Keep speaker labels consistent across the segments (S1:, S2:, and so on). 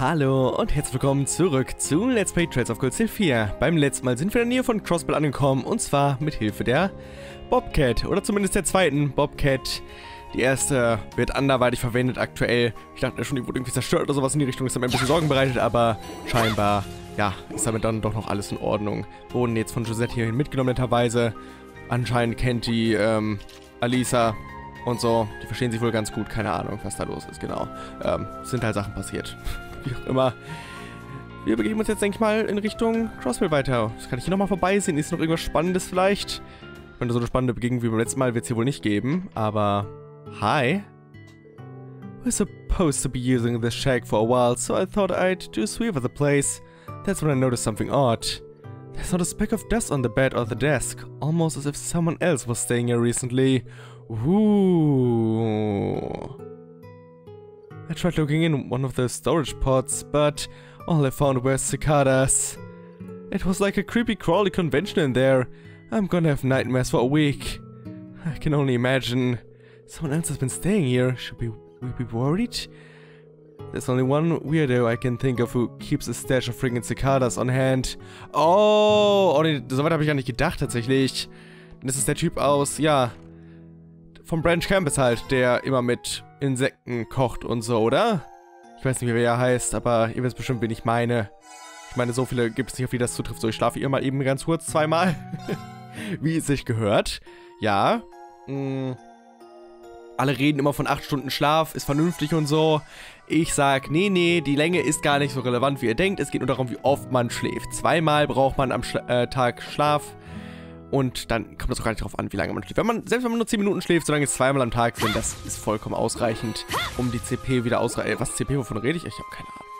S1: Hallo und herzlich willkommen zurück zu Let's Play Trails of Cold Steel 4. Beim letzten Mal sind wir in der Nähe von Crossbell angekommen und zwar mit Hilfe der Bobcat oder zumindest der zweiten Bobcat. Die erste wird anderweitig verwendet aktuell. Ich dachte schon, die wurde irgendwie zerstört oder sowas in die Richtung, ist mir ein bisschen Sorgen bereitet, aber scheinbar, ja, ist damit dann doch noch alles in Ordnung. Wurden jetzt von Josette hierhin mitgenommen netterweise. Anscheinend kennt die Alisa und so. Die verstehen sich wohl ganz gut, keine Ahnung, was da los ist, genau. Sind halt Sachen passiert. Wie auch immer. Wir begeben uns jetzt, denke ich mal, in Richtung Crossbell weiter. Das kann ich hier nochmal vorbeisehen. Ist noch irgendwas Spannendes vielleicht? Ich meine, so eine spannende Begegnung wie beim letzten Mal wird es hier wohl nicht geben, aber... Hi. We're supposed to be using this shack for a while, so I thought I'd do a sweep of the place. That's when I noticed something odd. There's not a speck of dust on the bed or the desk, almost as if someone else was staying here recently. Ooh. I tried looking in one of the storage pods, but all I found were cicadas. It was like a creepy crawly convention in there. I'm gonna have nightmares for a week. I can only imagine. Someone else has been staying here. Should we be worried? There's only one weirdo I can think of who keeps a stash of friggin' cicadas on hand. Oh, nee, so weit habe ich gar nicht gedacht tatsächlich. Das ist der Typ aus, ja, vom Branch Campus halt, der immer mit Insekten kocht und so, oder? Ich weiß nicht, wie er heißt, aber ihr wisst bestimmt, wen ich meine. Ich meine, so viele gibt es nicht, auf die das zutrifft. So, ich schlafe hier mal eben ganz kurz zweimal. Wie es sich gehört. Ja. Alle reden immer von 8 Stunden Schlaf, ist vernünftig und so. Ich sag, nee, die Länge ist gar nicht so relevant, wie ihr denkt. Es geht nur darum, wie oft man schläft. 2-mal braucht man am Tag Schlaf. Und dann kommt das auch gar nicht drauf an, wie lange man schläft. Selbst wenn man nur 10 Minuten schläft, solange es 2-mal am Tag sind, das ist vollkommen ausreichend, um die CP wieder ausreichend. Was CP, wovon rede ich? Ich habe keine Ahnung.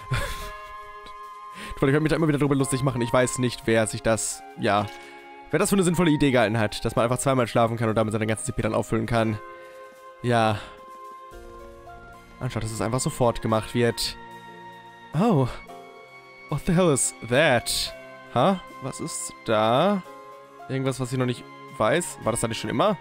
S1: Ich werde mich da immer wieder drüber lustig machen. Ich weiß nicht, wer das für eine sinnvolle Idee gehalten hat, dass man einfach 2-mal schlafen kann und damit seine ganze CP dann auffüllen kann. Ja. Anstatt dass es einfach sofort gemacht wird. Oh. What the hell is that? Ha? Was ist da? Irgendwas, was ich noch nicht weiß? War das da nicht schon immer?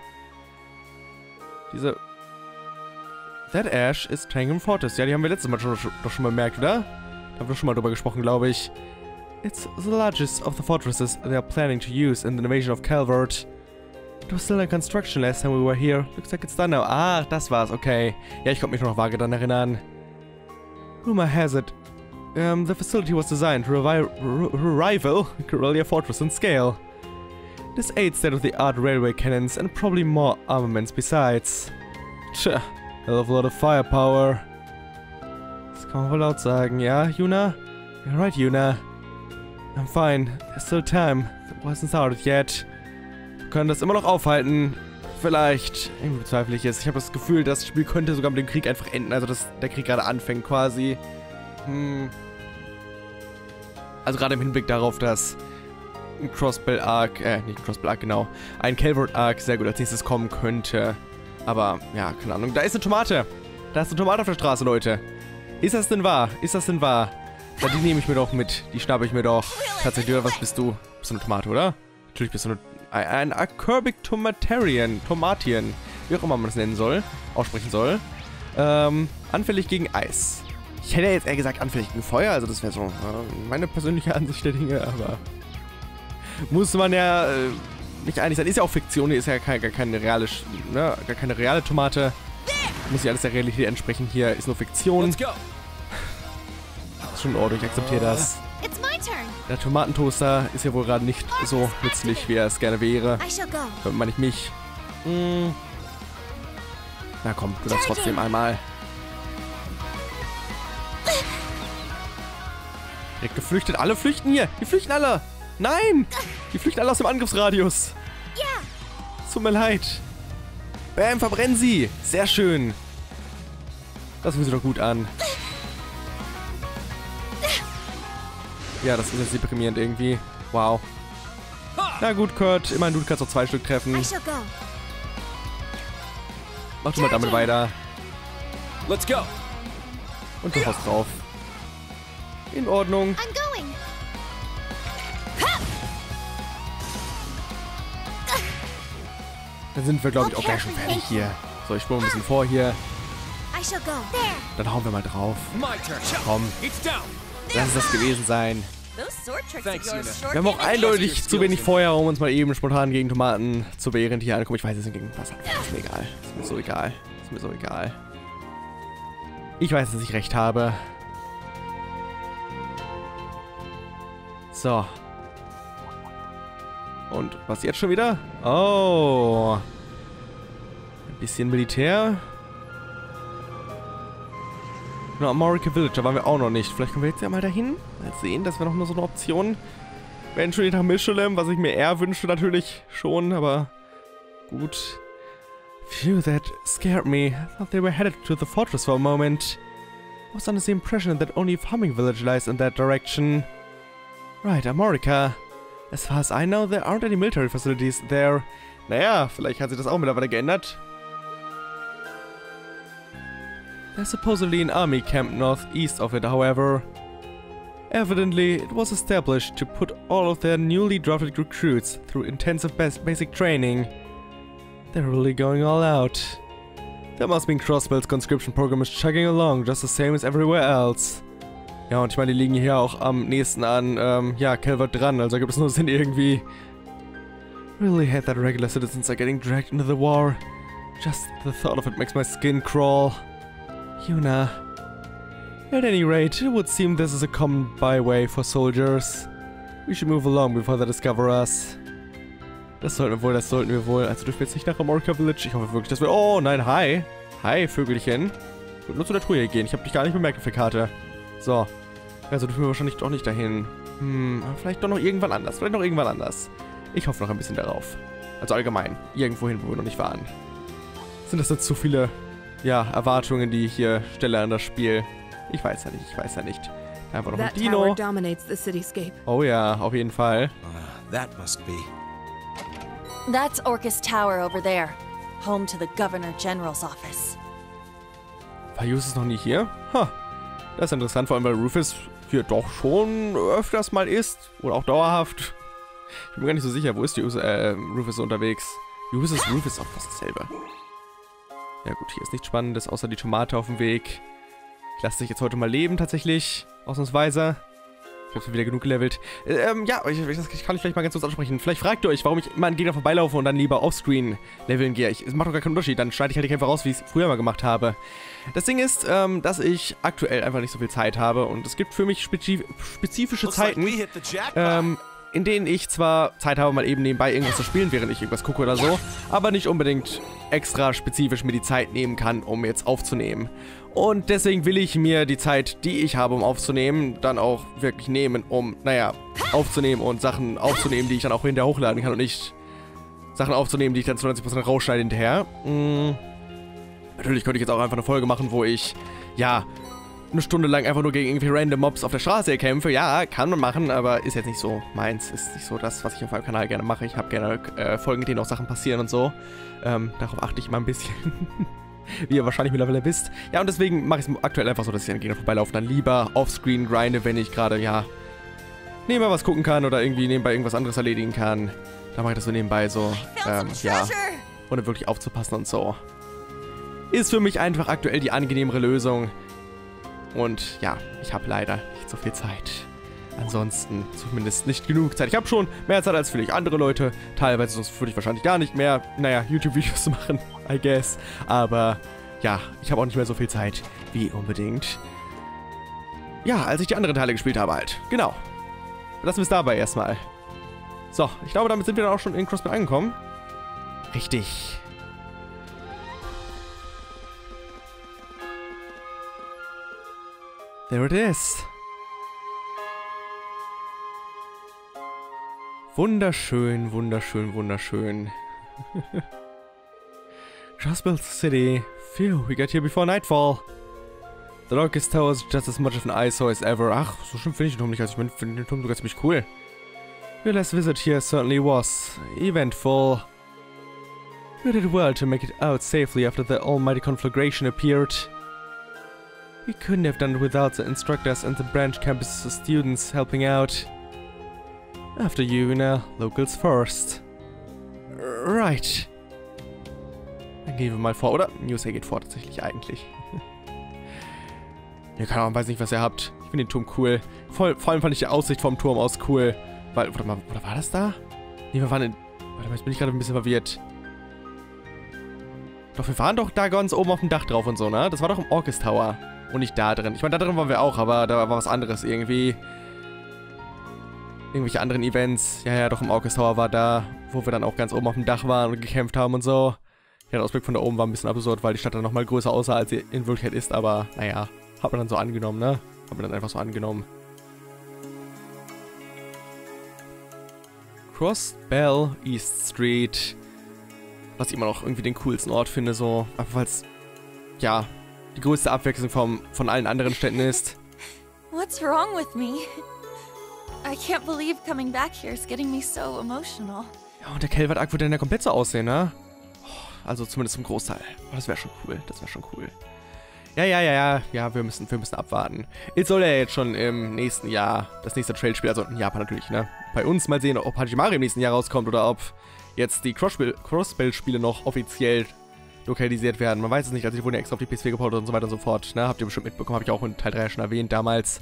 S1: That ash is Tangham Fortress. Ja, die haben wir letztes Mal doch schon bemerkt, oder? Da haben wir schon mal drüber gesprochen, glaube ich. It's the largest of the fortresses they are planning to use in the invasion of Calvert. It was still in construction last time we were here. Looks like it's done now. Ah, das war's, okay. Ja, ich konnte mich noch vage daran erinnern. Rumor has it, the facility was designed to rival Corellia Fortress in scale. This aids state-of-the-art railway cannons and probably more armaments besides. Tja, hell of a lot of firepower. Das kann man wohl laut sagen, ja, Yuna? You're right, Yuna. I'm fine. There's still time. It wasn't started yet. Wir können das immer noch aufhalten. Vielleicht. Irgendwie bezweifle ich es. Ich habe das Gefühl, das Spiel könnte sogar mit dem Krieg einfach enden. Also, dass der Krieg gerade anfängt quasi. Also gerade im Hinblick darauf, dass ein Crossbell Arc, nicht ein Crossbell Arc, genau, ein Calvert Arc sehr gut als nächstes kommen könnte. Aber, ja, keine Ahnung. Da ist eine Tomate. Da ist eine Tomate auf der Straße, Leute. Ist das denn wahr? Ist das denn wahr? Ja, die nehme ich mir doch mit. Die schnappe ich mir doch. Tatsächlich, oder was bist du? Bist du eine Tomate, oder? Natürlich bist du ein Acerbic Tomatarian. Tomatien. Wie auch immer man das nennen soll. Aussprechen soll. Anfällig gegen Eis. Ich hätte jetzt eher gesagt anfällig gegen Feuer. Also das wäre so meine persönliche Ansicht der Dinge, aber... Muss man ja nicht einig sein. Ist ja auch Fiktion. Hier ist ja gar keine reale Tomate. Muss ja alles der Realität entsprechen. Hier ist nur Fiktion. Ist schon in Ordnung. Ich akzeptiere das. Der Tomatentoaster ist ja wohl gerade nicht so nützlich, wie er es gerne wäre. Damit meine ich mich. Na komm, du darfst trotzdem einmal. Direkt geflüchtet. Alle flüchten hier. Die flüchten alle. Nein! Die flüchten alle aus dem Angriffsradius. Es tut mir leid. Bam, verbrennen sie. Sehr schön. Das fühlt sich doch gut an. Ja, das ist jetzt deprimierend irgendwie. Wow. Na gut, Kurt. Immerhin, du kannst noch 2 Stück treffen. Mach du mal damit weiter. Let's go. Und du haust drauf. In Ordnung. Dann sind wir, glaube ich, auch gleich schon fertig hier. So, ich spule ein bisschen vor hier. Dann hauen wir mal drauf. Komm. Lass es das gewesen sein. Wir haben auch eindeutig zu wenig Feuer, um uns mal eben spontan gegen Tomaten zu wehren, die hier ankommen. Ich weiß, es sind gegen was. Ist mir egal. Ist mir so egal. Ist mir so egal. Ich weiß, dass ich recht habe. So. Und was jetzt schon wieder? Oh. Ein bisschen Militär. Na, Amorica Village, da waren wir auch noch nicht. Vielleicht können wir jetzt ja mal dahin. Mal sehen, das wäre noch nur so eine Option. Wenn schon nach Michelin, was ich mir eher wünsche natürlich schon, aber gut. Phew, that scared me. I thought they were headed to the fortress for a moment. I was under the impression that only a farming village lies in that direction. Right, Amorica. As far as I know, there aren't any military facilities there. Naja, vielleicht hat sich das auch mittlerweile geändert. There's supposedly an army camp northeast of it, however. Evidently, it was established to put all of their newly drafted recruits through intensive basic training. They're really going all out. That must mean Crossbell's conscription program is chugging along just the same as everywhere else. Ja, und ich meine, die liegen hier auch am nächsten an, ja, Calvert dran, also gibt es nur Sinn irgendwie. Really hate that regular citizens are getting dragged into the war. Just the thought of it makes my skin crawl. Yuna. At any rate, it would seem this is a common byway for soldiers. We should move along before they discover us. Das sollten wir wohl. Also dürfen wir jetzt nicht nach Amorica Village. Ich hoffe wirklich, dass wir... Oh, nein, hi. Hi, Vögelchen. Ich würde nur zu der Truhe hier gehen. Ich habe dich gar nicht bemerkt auf der Karte. So. Also dürfen wir wahrscheinlich doch nicht dahin. Aber vielleicht doch noch irgendwann anders. Vielleicht noch irgendwann anders. Ich hoffe noch ein bisschen darauf. Also allgemein. Irgendwo hin, wo wir noch nicht waren. Sind das jetzt zu viele... ja, Erwartungen, die ich hier stelle an das Spiel. Ich weiß ja nicht, Einfach noch ein Dino. Oh ja, auf jeden Fall.
S2: That's Orcus Tower over there. Home to the Governor General's office.
S1: War Justus noch nie hier? Ha, das ist interessant, vor allem weil Rufus hier doch schon öfters mal ist. Oder auch dauerhaft. Ich bin mir gar nicht so sicher, wo ist die Rufus unterwegs? Rufus ist auch fast dasselbe. Ja gut, hier ist nichts Spannendes, außer die Tomate auf dem Weg. Ich lasse dich jetzt heute mal leben, tatsächlich. Ausnahmsweise. Ich habe schon wieder genug gelevelt. Ja, das kann ich vielleicht mal ganz kurz ansprechen. Vielleicht fragt ihr euch, warum ich immer an Gegner vorbeilaufe und dann lieber offscreen leveln gehe. Es macht doch gar keinen Unterschied. Dann schneide ich halt die Kämpfe raus, wie ich es früher mal gemacht habe. Das Ding ist, dass ich aktuell einfach nicht so viel Zeit habe. Und es gibt für mich spezifische Zeiten, in denen ich zwar Zeit habe, mal eben nebenbei irgendwas zu spielen, während ich irgendwas gucke oder so, aber nicht unbedingt extra spezifisch mir die Zeit nehmen kann, um jetzt aufzunehmen. Und deswegen will ich mir die Zeit, die ich habe, um aufzunehmen, dann auch wirklich nehmen, um, naja, aufzunehmen und Sachen aufzunehmen, die ich dann auch hinterher hochladen kann und nicht Sachen aufzunehmen, die ich dann zu 90% rausschneide hinterher. Natürlich könnte ich jetzt auch einfach eine Folge machen, wo ich, ja, eine Stunde lang einfach nur gegen irgendwie random Mobs auf der Straße kämpfe. Ja, kann man machen, aber ist jetzt nicht so meins. Ist nicht so das, was ich auf meinem Kanal gerne mache. Ich habe gerne Folgen, in denen auch Sachen passieren und so. Darauf achte ich mal ein bisschen. Wie ihr wahrscheinlich mittlerweile wisst. Ja, und deswegen mache ich es aktuell einfach so, dass ich an Gegner vorbeilaufe. Dann lieber offscreen grinde, wenn ich gerade, ja, nebenbei was gucken kann oder irgendwie nebenbei irgendwas anderes erledigen kann. Dann mache ich das so nebenbei so, ja, ohne wirklich aufzupassen und so. Ist für mich einfach aktuell die angenehmere Lösung. Und ja, ich habe leider nicht so viel Zeit. Ansonsten zumindest nicht genug Zeit. Ich habe schon mehr Zeit als vielleicht andere Leute. Teilweise sonst würde ich wahrscheinlich gar nicht mehr, naja, YouTube-Videos machen, I guess. Aber ja, ich habe auch nicht mehr so viel Zeit wie unbedingt. Ja, als ich die anderen Teile gespielt habe halt. Genau. Lassen wir es dabei erstmal. So, ich glaube, damit sind wir dann auch schon in Crossbell angekommen. Richtig. There it is. Wunderschön, wunderschön, wunderschön. Crossbell City. Phew, we got here before nightfall. The Orcus Tower is just as much of an eyesore as ever. Ach, so schlimm finde ich den Turm nicht. Also ich finde den Turm sogar ziemlich cool. Your last visit here certainly was eventful. You did well to make it out safely after the almighty conflagration appeared. We couldn't have done it without the instructors and the branch campus students helping out. After you, Yuna, locals first. Right. Dann gehen wir mal vor, oder? Newsay geht vor tatsächlich eigentlich. Ja, keine Ahnung, weiß nicht, was ihr habt. Ich finde den Turm cool. Vor allem fand ich die Aussicht vom Turm aus cool. Weil, warte mal, oder war das da? Nee, wir waren in... Warte mal, jetzt bin ich gerade ein bisschen verwirrt. Doch, wir waren doch da ganz oben auf dem Dach drauf und so, ne? Das war doch im Orcus Tower. Und nicht da drin. Ich meine, da drin waren wir auch, aber da war was anderes irgendwie. Irgendwelche anderen Events. Ja, ja, doch im Orcus Tower war da, wo wir dann auch ganz oben auf dem Dach waren und gekämpft haben und so. Ja, der Ausblick von da oben war ein bisschen absurd, weil die Stadt dann nochmal größer aussah, als sie in Wirklichkeit ist, aber naja, hat man dann so angenommen, ne? Hat man dann einfach so angenommen. Crossbell East Street. Was ich immer noch irgendwie den coolsten Ort finde, so. Einfach weil es, ja, die größte Abwechslung von allen anderen Städten ist.
S2: What's wrong with me? I can't believe coming back here is getting me so emotional.
S1: Ja, und der Calvert Arc würde dann ja komplett so aussehen, ne? Also zumindest zum Großteil. Oh, das wäre schon cool. Das wäre schon cool. Ja, wir müssen abwarten. Es soll ja jetzt schon im nächsten Jahr das nächste Trail-Spiel, also in Japan natürlich, ne? Bei uns mal sehen, ob Hajimari im nächsten Jahr rauskommt oder ob jetzt die Crossbell-Spiele noch offiziell lokalisiert werden. Man weiß es nicht, also die wurden ja extra auf die PS4 geportet und so weiter und so fort, ne? Habt ihr bestimmt mitbekommen, habe ich auch in Teil 3 schon erwähnt, damals.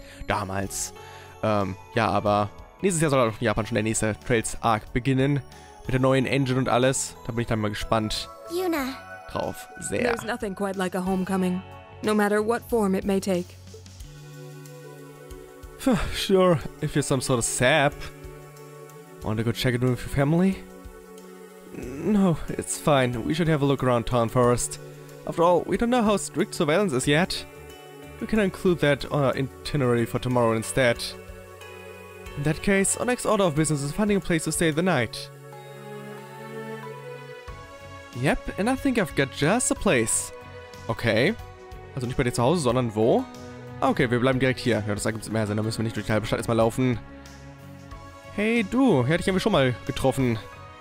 S1: Ja, aber nächstes Jahr soll auch in Japan schon der nächste Trails-Arc beginnen. Mit der neuen Engine und alles. Da bin ich dann mal gespannt
S3: Yuna.
S1: drauf. Sehr.
S4: There's nothing quite like a homecoming, no matter what form it may take.
S1: Sure, if you're some sort of sap. Want to go check it with your family? No, it's fine. We should have a look around town first. After all, we don't know how strict surveillance is yet. We can include that on our itinerary for tomorrow instead. In that case, our next order of business is finding a place to stay the night. Yep, and I think I've got just a place. Okay. Also nicht bei dir zu Hause, sondern wo? Ah, okay, wir bleiben direkt hier. Ja, das ergibt mehr Sinn, da müssen wir nicht durch die halbe Stadt erstmal laufen. Hey, du, hier hatte ich irgendwie schon mal getroffen.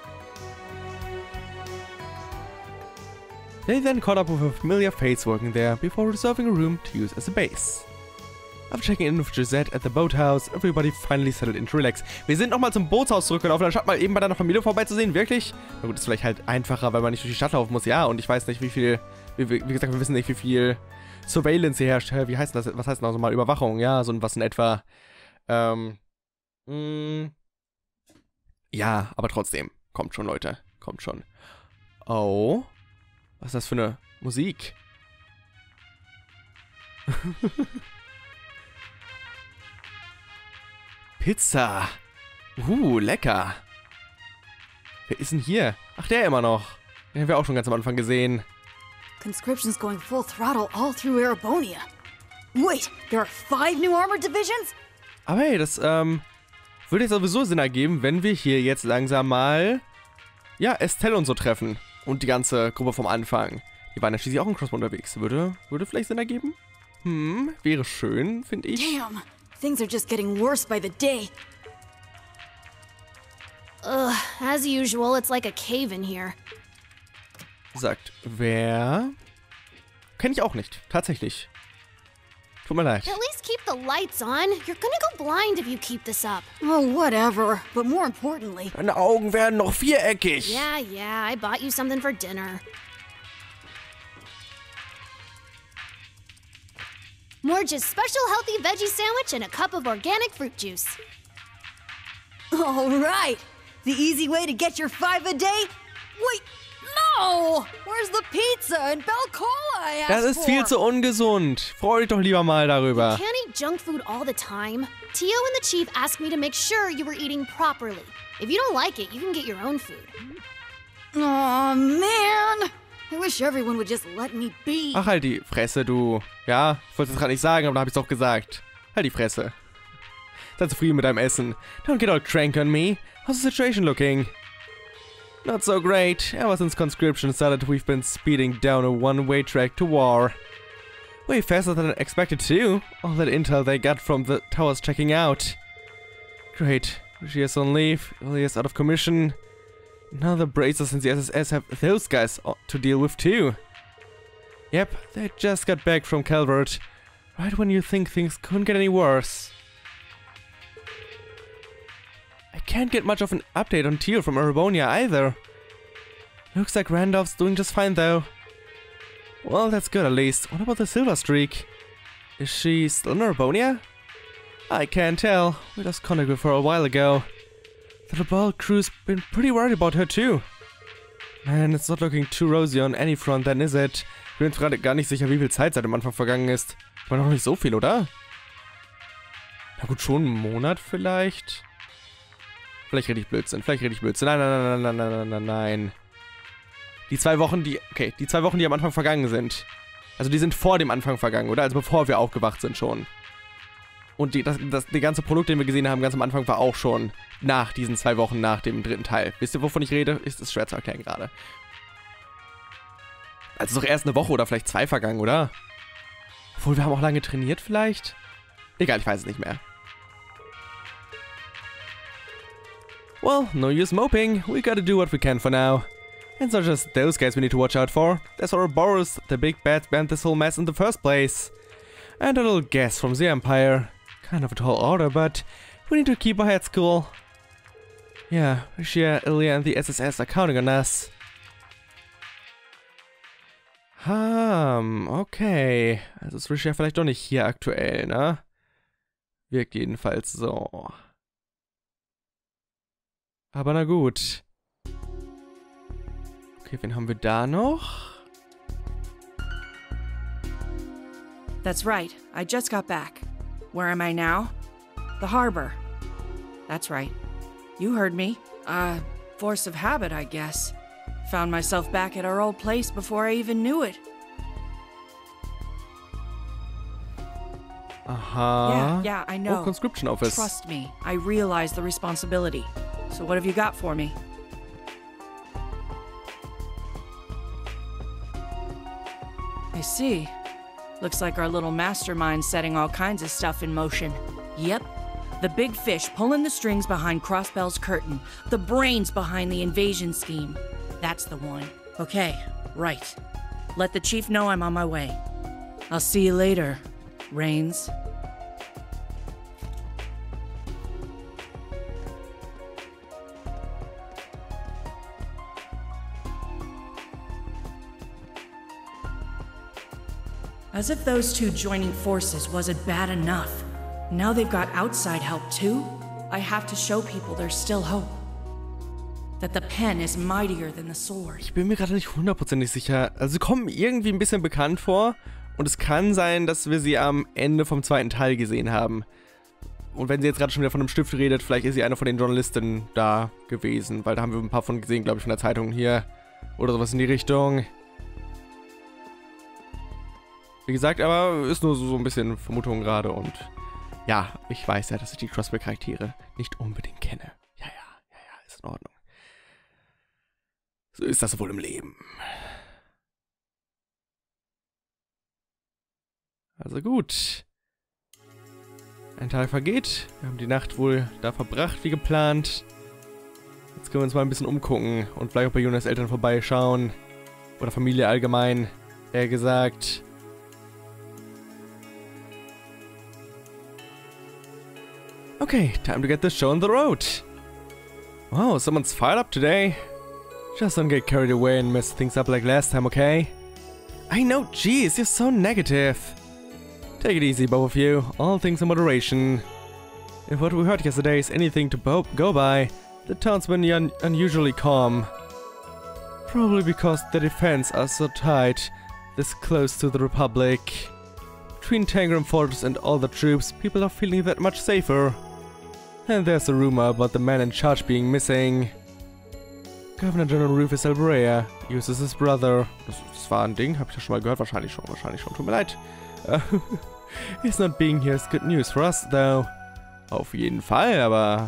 S1: They then caught up with a familiar face working there before reserving a room to use as a base. After checking in with Gisette at the boathouse, everybody finally settled in to relax. Wir sind nochmal zum Bootshaus zurückgelaufen, anstatt mal eben bei deiner Familie vorbeizusehen. Wirklich? Na gut, ist vielleicht halt einfacher, weil man nicht durch die Stadt laufen muss. Ja, und ich weiß nicht, wie viel... Wie gesagt, wir wissen nicht, wie viel Surveillance hier herrscht. Wie heißt das? Was heißt denn also mal Überwachung? Ja, so was in etwa. Ja, aber trotzdem. Kommt schon, Leute. Kommt schon. Oh. Was ist das für eine Musik? Pizza. Lecker. Wer ist denn hier? Ach, der immer noch. Den haben wir auch schon ganz am Anfang gesehen.
S3: Conscription's going full throttle all through Erebonia. Wait, there are 5 new armored divisions?
S1: Aber hey, das, würde jetzt sowieso Sinn ergeben, wenn wir hier jetzt langsam mal, ja, Estelle und so treffen. Und die ganze Gruppe vom Anfang. Die waren ja schließlich auch in Crossbow unterwegs. Würde vielleicht Sinn ergeben? Wäre schön, finde ich.
S3: Damn, things are just getting worse by the day.
S5: Ugh, as usual, it's like a cave in here.
S1: Sagt wer? Kenne ich auch nicht, tatsächlich. Tut mir leid.
S5: At least keep the lights on. You're gonna go blind if you keep this up.
S3: Oh, whatever. But more importantly...
S1: Deine Augen werden noch viereckig.
S5: Yeah, I bought you something for dinner. Morge's special healthy veggie sandwich and a cup of organic fruit juice.
S3: All right. The easy way to get your 5 a day? Wait, no! Where's the pizza and Bell Cola I asked
S1: Das ist viel zu ungesund. Freu dich doch lieber mal darüber.
S5: Can't eat junk food all the time. Tio and the chief asked me to make sure you were eating properly. If you don't like it, you can get your own food.
S3: Aw, man! I wish everyone would just let me be.
S1: Ach, halt die Fresse, du. Ja, ich wollte es gerade nicht sagen, aber da habe ich es doch gesagt. Halt die Fresse. Sei zufrieden mit deinem Essen. Don't get all crank on me. How's the situation looking? Not so great. Ever since conscription started, we've been speeding down a one-way track to war. Way faster than expected too. All that intel they got from the towers checking out. Great. She on leave. Elias out of commission. Now the Bracers and the SSS have those guys to deal with too. Yep, they just got back from Calvert. Right when you think things couldn't get any worse. I can't get much of an update on Teal from Erebonia either. Looks like Randolph's doing just fine though. Well, that's good at least. What about the Silver Streak? Is she still in Urbonia? I can't tell. We lost contact with her a while ago. The Rebel crew's been pretty worried about her too. Man, it's not looking too rosy on any front then, is it? Ich bin gerade gar nicht sicher, wie viel Zeit seit dem Anfang vergangen ist. War noch nicht so viel, oder? Na gut, schon einen Monat vielleicht? Vielleicht rede ich Blödsinn, Nein. Die 2 Wochen, die am Anfang vergangen sind. Also die sind vor dem Anfang vergangen, oder? Also bevor wir aufgewacht sind schon. Und der ganze Produkt, den wir gesehen haben, ganz am Anfang, war auch schon nach diesen 2 Wochen, nach dem 3. Teil. Wisst ihr, wovon ich rede? Ist es schwer zu erklären gerade. Also ist doch erst eine Woche oder vielleicht 2 vergangen, oder? Obwohl, wir haben auch lange trainiert vielleicht? Egal, ich weiß es nicht mehr. Well, no use moping. We gotta do what we can for now. And it's not just those guys we need to watch out for. There's Ouroboros, the big bad band this whole mess in the first place. And a little guest from the Empire. Kind of a tall order, but we need to keep our heads cool. Yeah, Rishia, Ilya and the SSS are counting on us. Okay. Also ist Rishia vielleicht doch nicht hier aktuell, ne? Wirkt jedenfalls so. Aber na gut. Okay, wen haben wir da noch?
S6: That's right. I just got back. Where am I now? The harbor. That's right. You heard me. Force of habit, I guess. Found myself back at our old place before I even knew it.
S1: Aha.
S6: Yeah, I know.
S1: Oh, conscription office.
S6: Trust me, I realize the responsibility. So what have you got for me? I see. Looks like our little mastermind's setting all kinds of stuff in motion. Yep. The big fish pulling the strings behind Crossbell's curtain. The brains behind the invasion scheme. That's the one. Okay, right. Let the chief know I'm on my way. I'll see you later, Rains. As if those two joining forces wasn't bad enough. Now they've got outside help too? I have to show people there's still hope. That the pen is mightier than the sword.
S1: Ich bin mir gerade nicht 100% sicher. Also sie kommen irgendwie ein bisschen bekannt vor. Und es kann sein, dass wir sie am Ende vom 2. Teil gesehen haben. Und wenn sie jetzt gerade schon wieder von einem Stift redet, vielleicht ist sie eine von den Journalisten da gewesen. Weil da haben wir ein paar von gesehen, glaube ich, von der Zeitung hier. Oder sowas in die Richtung. Wie gesagt, aber ist nur so ein bisschen Vermutung gerade und ja, ich weiß ja, dass ich die Crossbell-Charaktere nicht unbedingt kenne. Ja, ist in Ordnung. So ist das wohl im Leben. Also gut. Ein Tag vergeht. Wir haben die Nacht wohl da verbracht, wie geplant. Jetzt können wir uns mal ein bisschen umgucken und vielleicht auch bei Yunas Eltern vorbeischauen. Oder Familie allgemein, eher gesagt. Okay, time to get this show on the road. Wow, someone's fired up today. Just don't get carried away and mess things up like last time, okay? I know, geez, you're so negative. Take it easy, both of you. All things in moderation. If what we heard yesterday is anything to go by, the town's been unusually calm. Probably because the defense are so tight, this close to the Republic. Between Tangram Fortress and all the troops, people are feeling that much safer. And there's a rumor about the man in charge being missing. Governor General Rufus Alberea uses his brother. Das war ein Ding, hab ich das schon mal gehört? Wahrscheinlich schon, tut mir leid. His not being here is good news for us, though. Auf jeden Fall, aber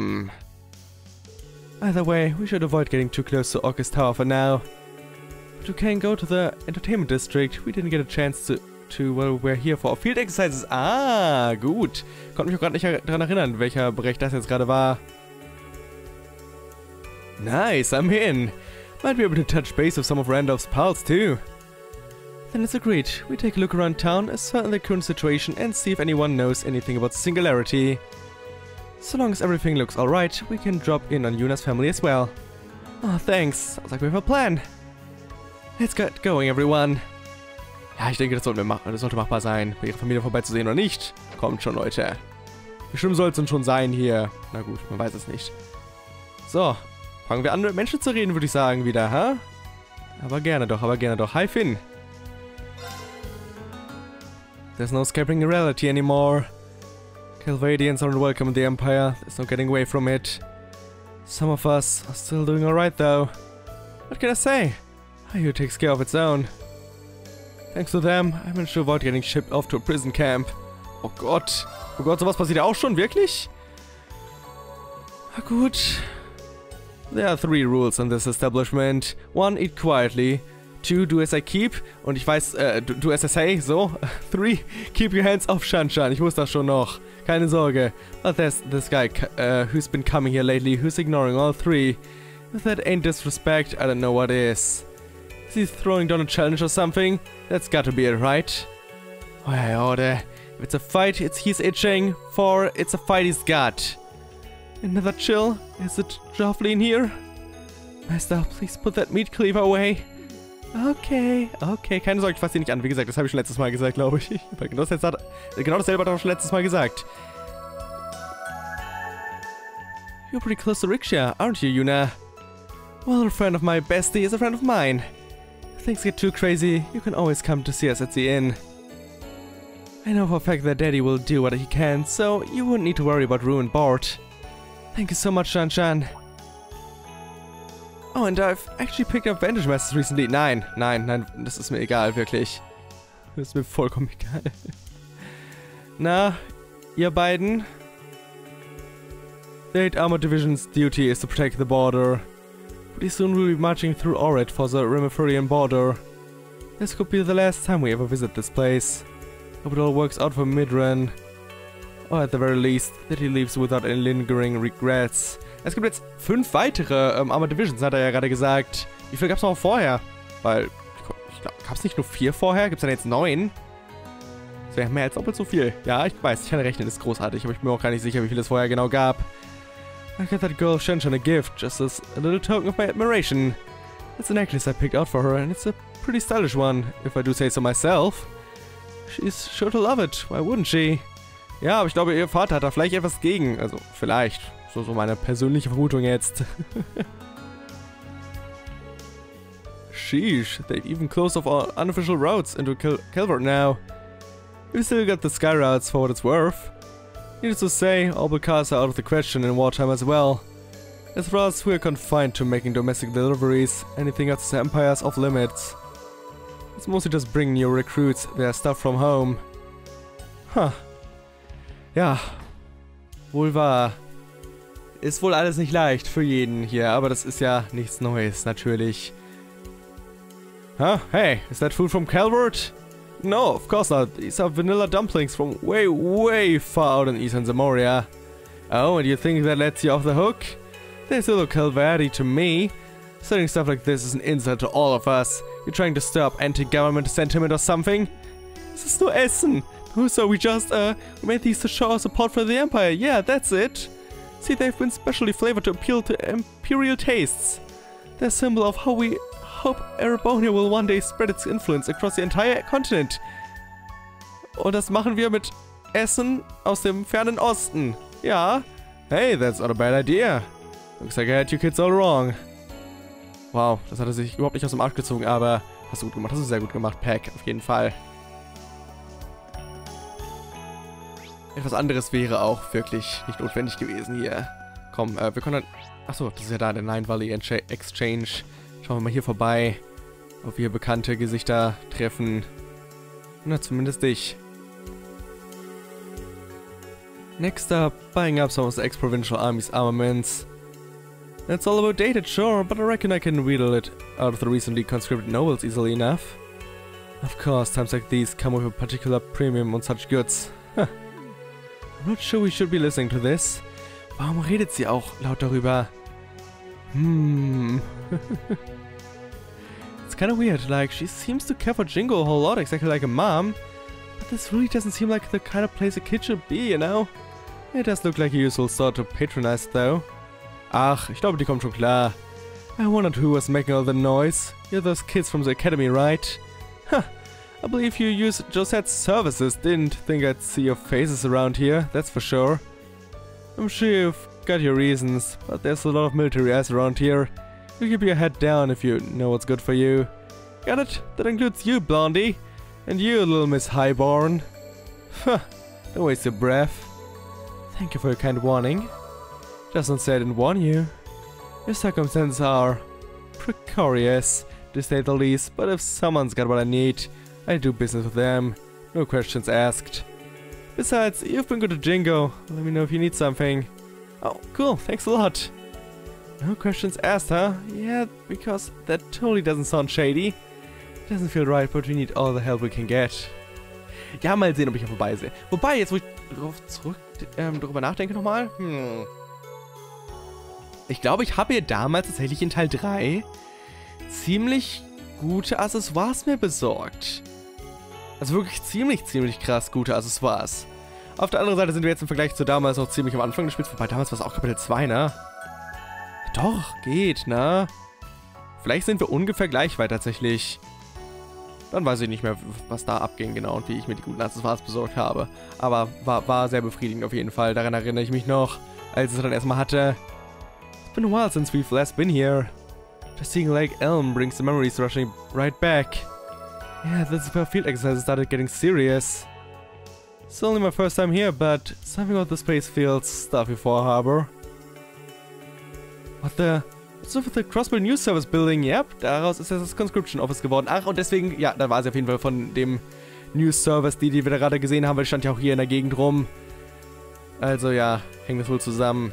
S1: Either way, we should avoid getting too close to Orcus Tower for now. But we can go to the entertainment district. We didn't get a chance to well, we're here for field exercises. Ah, gut. Konnte mich auch gerade nicht daran erinnern, welcher Bereich das jetzt gerade war. Nice, I'm in. Might be able to touch base with some of Randolph's pals too. Then it's agreed. We take a look around town, ascertain the current situation, and see if anyone knows anything about Singularity. So long as everything looks alright, we can drop in on Yuna's family as well. Oh, thanks. Sounds like we have a plan. Let's get going, everyone. Ja, ich denke, das sollte machbar sein, bei ihrer Familie vorbeizusehen oder nicht. Kommt schon, Leute. Wie schlimm soll es denn schon sein hier? Na gut, man weiß es nicht. So, fangen wir an, mit Menschen zu reden, würde ich sagen, wieder, ha? Aber gerne doch, aber gerne doch. Hi, Finn. There's no escaping reality anymore. Calvadians aren't welcome in the Empire. There's no getting away from it. Some of us are still doing alright, though. What can I say? Hyur takes care of its own. Thanks to them, I managed to avoid getting shipped off to a prison camp. Oh Gott, sowas passiert ja auch schon, wirklich? Na gut. There are 3 rules in this establishment. 1, eat quietly. 2, do as I keep. Und ich weiß, do as I say, so. 3, keep your hands off Shanshan. Ich wusste das schon noch. Keine Sorge. But there's this guy who's been coming here lately, who's ignoring all 3. If that ain't disrespect, I don't know what is. Is he throwing down a challenge or something? That's gotta be it, right? Oh yeah, order. If it's a fight, he's itching. For it's a fight he's got. Another chill? Is it Jofflin here? Master, please put that meat cleaver away. Okay, okay. Keine Sorge, ich fasse ihn nicht an. Wie gesagt, das habe ich schon letztes Mal gesagt, glaube ich. Genau dasselbe hat er schon letztes Mal gesagt. You're pretty close to Riksha, aren't you, Yuna? Well, a friend of my bestie is a friend of mine. If things get too crazy, you can always come to see us at the inn. I know for a fact that Daddy will do what he can, so you wouldn't need to worry about room and board. Thank you so much, Shanshan. Oh, and I've actually picked up Vantage Masters recently. Nein, das ist mir egal, wirklich. Das ist mir vollkommen egal. Na, ihr beiden? The 8th Armored Division's duty is to protect the border. Pretty soon we'll be marching through Oret for the Remiferian border. This could be the last time we ever visit this place. Hope it all works out for Midran. Or at the very least, that he leaves without any lingering regrets. Es gibt jetzt 5 weitere Armored Divisions, hat er ja gerade gesagt. Wie viel gab's noch vorher? Weil, ich glaube, gab's nicht nur 4 vorher? Gibt's dann jetzt 9? Das wäre mehr als doppelt so viel. Ja, ich weiß, ich kann rechnen, ist großartig, aber ich bin mir auch gar nicht sicher, wie viel es vorher genau gab. I got that girl Shanshan a gift, just as a little token of my admiration. It's a necklace I picked out for her, and it's a pretty stylish one, if I do say so myself. She's sure to love it, why wouldn't she? Ja, aber ich glaube, ihr Vater hat da vielleicht etwas gegen. Also, vielleicht. So meine persönliche Vermutung jetzt. Sheesh, they've even closed off all unofficial routes into Calvert now. We've still got the sky routes for what it's worth. Needless to say, all cars are out of the question in wartime as well. As for us, we're confined to making domestic deliveries. Anything else the Empire's off limits. It's mostly just bringing new recruits their stuff from home. Huh. Ja, wohl wahr. Ist wohl alles nicht leicht für jeden hier, aber das ist ja nichts Neues, natürlich. Huh? Hey, is that food from Calvert? No, of course not. These are vanilla dumplings from way, way far out in Eastern Zamoria. Oh, and you think that lets you off the hook? They still look Calvary to me. Selling stuff like this is an insult to all of us. You're trying to stir up anti-government sentiment or something? This is no Essen. So we just, made these to show our support for the Empire. Yeah, that's it. See, they've been specially flavored to appeal to imperial tastes. They're a symbol of how we hope Erebonia will one day spread its influence across the entire continent. Und das machen wir mit Essen aus dem fernen Osten. Ja. Hey, that's not a bad idea. Looks like I had you kids all wrong. Wow, das hat er sich überhaupt nicht aus dem Arsch gezogen, aber hast du gut gemacht. Hast du sehr gut gemacht, Pack, auf jeden Fall. Etwas anderes wäre auch wirklich nicht notwendig gewesen hier. Komm, wir können dann... Achso, das ist ja da, der Nine Valley Exchange. Schauen wir mal hier vorbei, ob wir bekannte Gesichter treffen. Na, zumindest dich. Next up, buying up some of the ex-provincial army's armaments. It's all outdated, sure, but I reckon I can wheedle it out of the recently conscripted nobles easily enough. Of course, times like these come with a particular premium on such goods. Huh. I'm not sure we should be listening to this. Warum redet sie auch laut darüber? It's kind of weird, like, she seems to care for Jingo a whole lot, exactly like a mom. But this really doesn't seem like the kind of place a kid should be, you know? It does look like a useful sort to patronize, though. Ach, ich glaube, die kommt schon klar. I wondered who was making all the noise. You're those kids from the academy, right? Huh. I believe you used Josette's services. Didn't think I'd see your faces around here, that's for sure. I'm sure you've got your reasons, but there's a lot of military ass around here. You keep your head down if you know what's good for you. Got it? That includes you, Blondie. And you, little Miss Highborn. Huh, don't waste your breath. Thank you for your kind warning. Just don't say I didn't warn you. Your circumstances are precarious, to say the least, but if someone's got what I need, I do business with them. No questions asked. Besides, you've been good to Jingo. Let me know if you need something. Oh, cool, thanks a lot. No questions asked, huh? Yeah, because that totally doesn't sound shady. It doesn't feel right, but we need all the help we can get. Ja, mal sehen, ob ich hier vorbeisehe. Wobei, jetzt wo ich drüber nachdenke nochmal. Ich glaube, ich habe hier damals tatsächlich in Teil 3 ziemlich gute Accessoires mir besorgt. Also wirklich ziemlich krass gute Accessoires. Auf der anderen Seite sind wir jetzt im Vergleich zu damals noch ziemlich am Anfang des Spiels. Wobei damals war es auch Kapitel 2, ne? Doch, geht, ne? Vielleicht sind wir ungefähr gleich weit tatsächlich. Dann weiß ich nicht mehr, was da abging genau und wie ich mir die guten Accessoires besorgt habe. Aber war sehr befriedigend auf jeden Fall. Daran erinnere ich mich noch, als ich es dann erstmal hatte. It's been a while since we've last been here. Just seeing Lake Elm brings the memories rushing right back. Yeah, this is where field exercises started getting serious. It's only my first time here, but something about this place feels stuffy for a harbor. What's up with the Crossbill News Service Building? Yep, daraus ist das Conscription Office geworden. Ach, und deswegen, ja, da war sie auf jeden Fall von dem News Service, die wir da gerade gesehen haben, weil die stand ja auch hier in der Gegend rum. Also ja, hängt das wohl zusammen.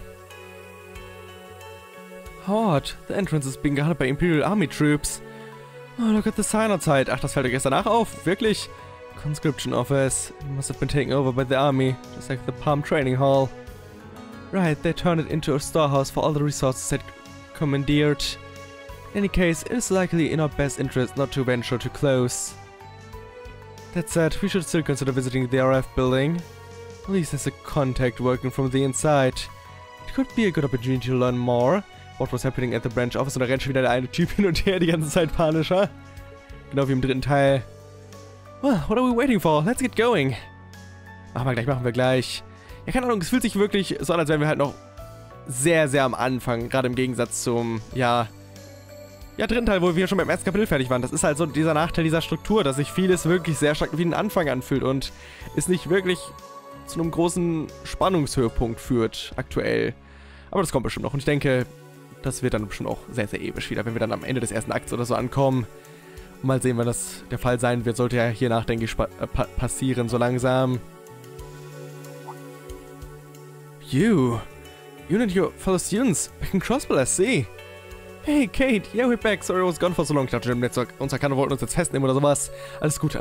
S1: Hot, the entrance is being guarded by Imperial Army troops. Oh, look at the sign outside. Ach, das fällt euch erst danach auf. Wirklich? Conscription Office. It must have been taken over by the army, just like the Palm Training Hall. Right, they turned it into a storehouse for all the resources they'd commandeered. In any case, it is likely in our best interest not to venture too close. That said, we should still consider visiting the RF building. At least there's a contact working from the inside. It could be a good opportunity to learn more. What was happening at the branch office? Und da rennt schon wieder der eine Typ hin und her die ganze Zeit panischer. Genau wie im dritten Teil. Well, what are we waiting for? Let's get going. Machen wir gleich. Ja, keine Ahnung, es fühlt sich wirklich so an, als wären wir halt noch sehr am Anfang. Gerade im Gegensatz zum, ja, dritten Teil, wo wir schon beim ersten Kapitel fertig waren. Das ist halt so dieser Nachteil dieser Struktur, dass sich vieles wirklich sehr stark wie ein Anfang anfühlt und es nicht wirklich zu einem großen Spannungshöhepunkt führt, aktuell. Aber das kommt bestimmt noch und ich denke, das wird dann bestimmt auch sehr episch wieder, wenn wir dann am Ende des ersten Akts oder so ankommen. Und mal sehen, wann das der Fall sein wird. Sollte ja hiernach, denke ich, passieren, so langsam. You and your fellow students back in Crossbill, I see. Hey, Kate, yeah, we're back. Sorry I was gone for so long. Ich dachte, uns erkannt, wollten uns jetzt festnehmen oder sowas. Alles gut.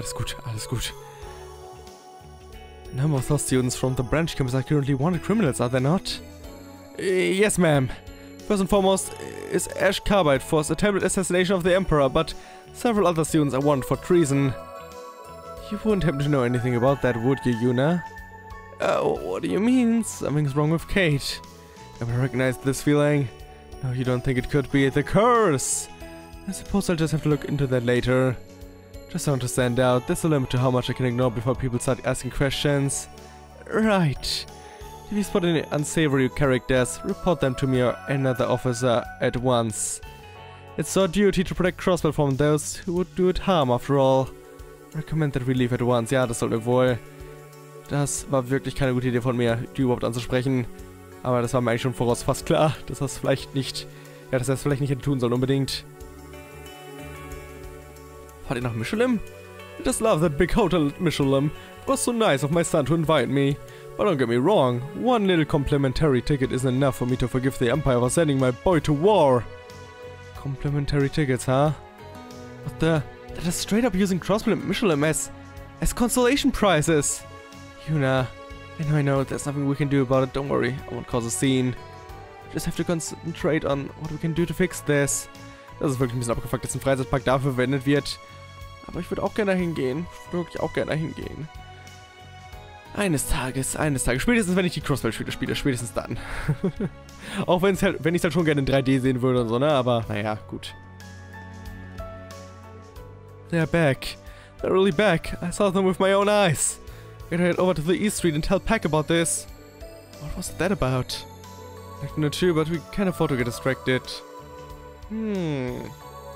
S1: A number of those students from the branch campus are currently wanted criminals, are they not? Yes, ma'am. First and foremost is Ash Carbide for his attempted assassination of the Emperor, but several other students are wanted for treason. You wouldn't happen to know anything about that, would you, Yuna? What do you mean? Something's wrong with Kate. Have I recognized this feeling? No, you don't think it could be the curse? I suppose I'll just have to look into that later. Just want to stand out. There's a limit to how much I can ignore before people start asking questions. Right. If you spot any unsavory characters, report them to me or another officer at once. It's our duty to protect Crossbill from those who would do it harm after all. I recommend that we leave at once. Ja, das sollten wir wohl. Das war wirklich keine gute Idee von mir, die überhaupt anzusprechen. Aber das war mir eigentlich schon voraus fast klar, dass das vielleicht nicht, ja, dass er es vielleicht nicht hätte tun sollen unbedingt. Fahrt ihr nach Michelin? I just love that big hotel at Michelin. It was so nice of my son to invite me. But don't get me wrong, one little complimentary ticket isn't enough for me to forgive the Empire for sending my boy to war. Complimentary tickets, huh? What the? That is straight up using Crossbill and Michelin as consolation prizes. Yuna, I know, there's nothing we can do about it, don't worry, I won't cause a scene. Just have to concentrate on what we can do to fix this. Das ist wirklich ein bisschen abgefuckt, dass ein Freizeitpark dafür verwendet wird. Aber ich würde auch gerne hingehen. Wirklich auch gerne hingehen. Eines Tages. Spätestens, wenn ich die Crossbill-Spiele spiele. Spätestens dann. Auch wenn ich es halt schon gerne in 3D sehen würde und so, ne? Aber naja, gut. They're back. They're really back. I saw them with my own eyes. Gotta head over to the East Street and tell Pack about this. What was that about? I don't know too, but we can't afford to get distracted. Wir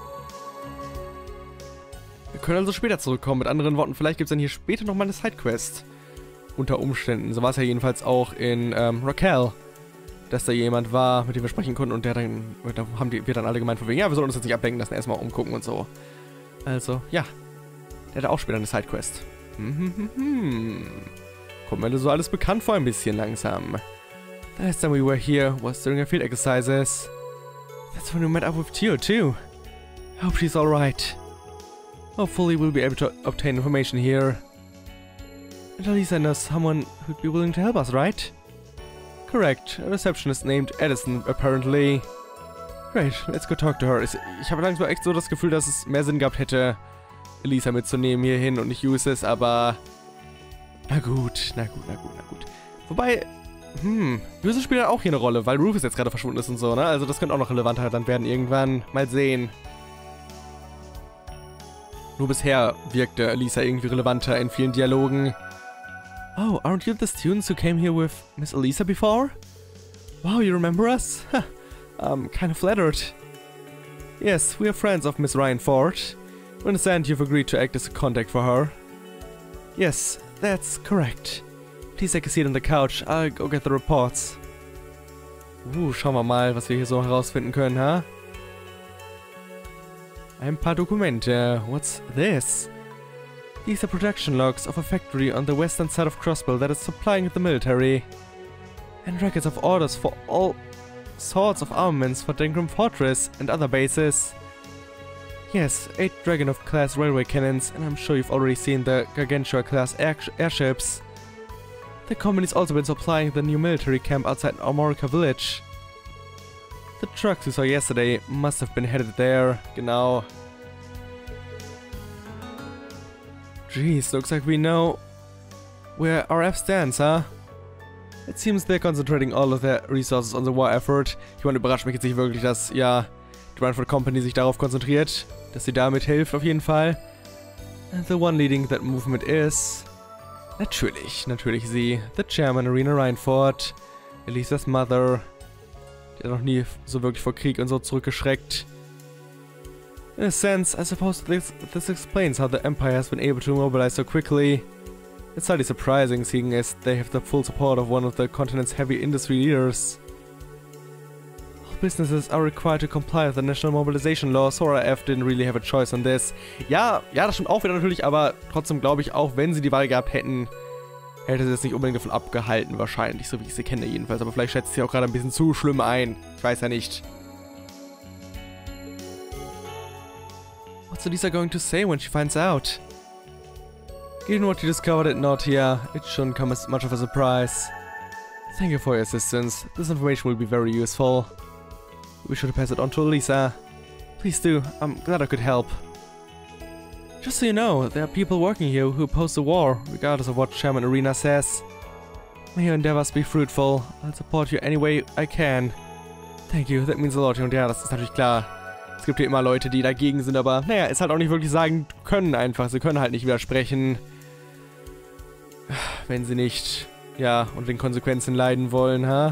S1: können also später zurückkommen. Mit anderen Worten, vielleicht gibt es dann hier später nochmal eine Sidequest. Unter Umständen. So war es ja jedenfalls auch in Raquel. Dass da jemand war, mit dem wir sprechen konnten und da haben wir dann alle gemeint von wegen, ja, wir sollen uns jetzt nicht ablenken lassen, erstmal umgucken und so. Also, ja. Der hat auch später eine Sidequest. Kommt mir so alles bekannt vor ein bisschen langsam. The last time we were here was during our field exercises. That's when we met up with Tio too. I hope she's alright. Hopefully we'll be able to obtain information here. And Elisa knows someone who'd be willing to help us, right? Correct. A receptionist named Edison, apparently. Great, let's go talk to her. Ich habe langsam echt so das Gefühl, dass es mehr Sinn gehabt hätte, Elisa mitzunehmen hierhin und nicht Uses, aber... Na gut. Wobei, Uses spielt auch hier eine Rolle, weil Rufus jetzt gerade verschwunden ist und so, ne? Also das könnte auch noch relevanter dann werden irgendwann. Mal sehen. Nur bisher wirkte Elisa irgendwie relevanter in vielen Dialogen. Oh, aren't you the students who came here with Miss Elisa before? Wow, you remember us? I'm kind of flattered. Yes, we are friends of Miss Ryan Ford. We understand you've agreed to act as a contact for her. Yes, that's correct. Please take a seat on the couch. I'll go get the reports. Schauen wir mal, was wir hier so herausfinden können, ha? Ein paar Dokumente. What's this? These are production logs of a factory on the western side of Crossbell that is supplying the military. And records of orders for all sorts of armaments for Dengrim Fortress and other bases. Yes, 8 Dragunov-class railway cannons, and I'm sure you've already seen the Gargantua-class airships. The company's also been supplying the new military camp outside Amorica Village. The trucks you saw yesterday must have been headed there. Genau. Jeez, looks like we know where RF stands, huh? It seems they're concentrating all of their resources on the war effort. Ich meine, überrascht mich jetzt nicht wirklich, dass, ja, die Runford Company sich darauf konzentriert, dass sie damit hilft, auf jeden Fall. And the one leading that movement is... Natürlich sie. The Chairman, Irina Reinford. Elisas Mother. Die hat noch nie so wirklich vor Krieg und so zurückgeschreckt. In a sense, I suppose this explains how the Empire has been able to mobilize so quickly. It's slightly surprising, seeing as they have the full support of one of the continent's heavy industry leaders. All businesses are required to comply with the National Mobilization Law, so RAF didn't really have a choice on this. Ja, das stimmt auch wieder natürlich, aber trotzdem glaube ich, auch wenn sie die Wahl gehabt hätten, hätte sie es nicht unbedingt davon abgehalten, wahrscheinlich, so wie ich sie kenne jedenfalls. Aber vielleicht schätzt sie auch gerade ein bisschen zu schlimm ein. Ich weiß ja nicht. What's Elisa going to say when she finds out? Given what you discovered at Nortia, it shouldn't come as much of a surprise. Thank you for your assistance. This information will be very useful. We should pass it on to Elisa. Please do. I'm glad I could help. Just so you know, there are people working here who oppose the war, regardless of what Chairman Irina says. May your endeavors be fruitful. I'll support you any way I can. Thank you, that means a lot. Und ja, das ist natürlich klar. Es gibt hier immer Leute, die dagegen sind, aber naja, es halt auch nicht wirklich sagen können einfach. Sie können halt nicht widersprechen, wenn sie nicht, ja, unter den Konsequenzen leiden wollen, ha?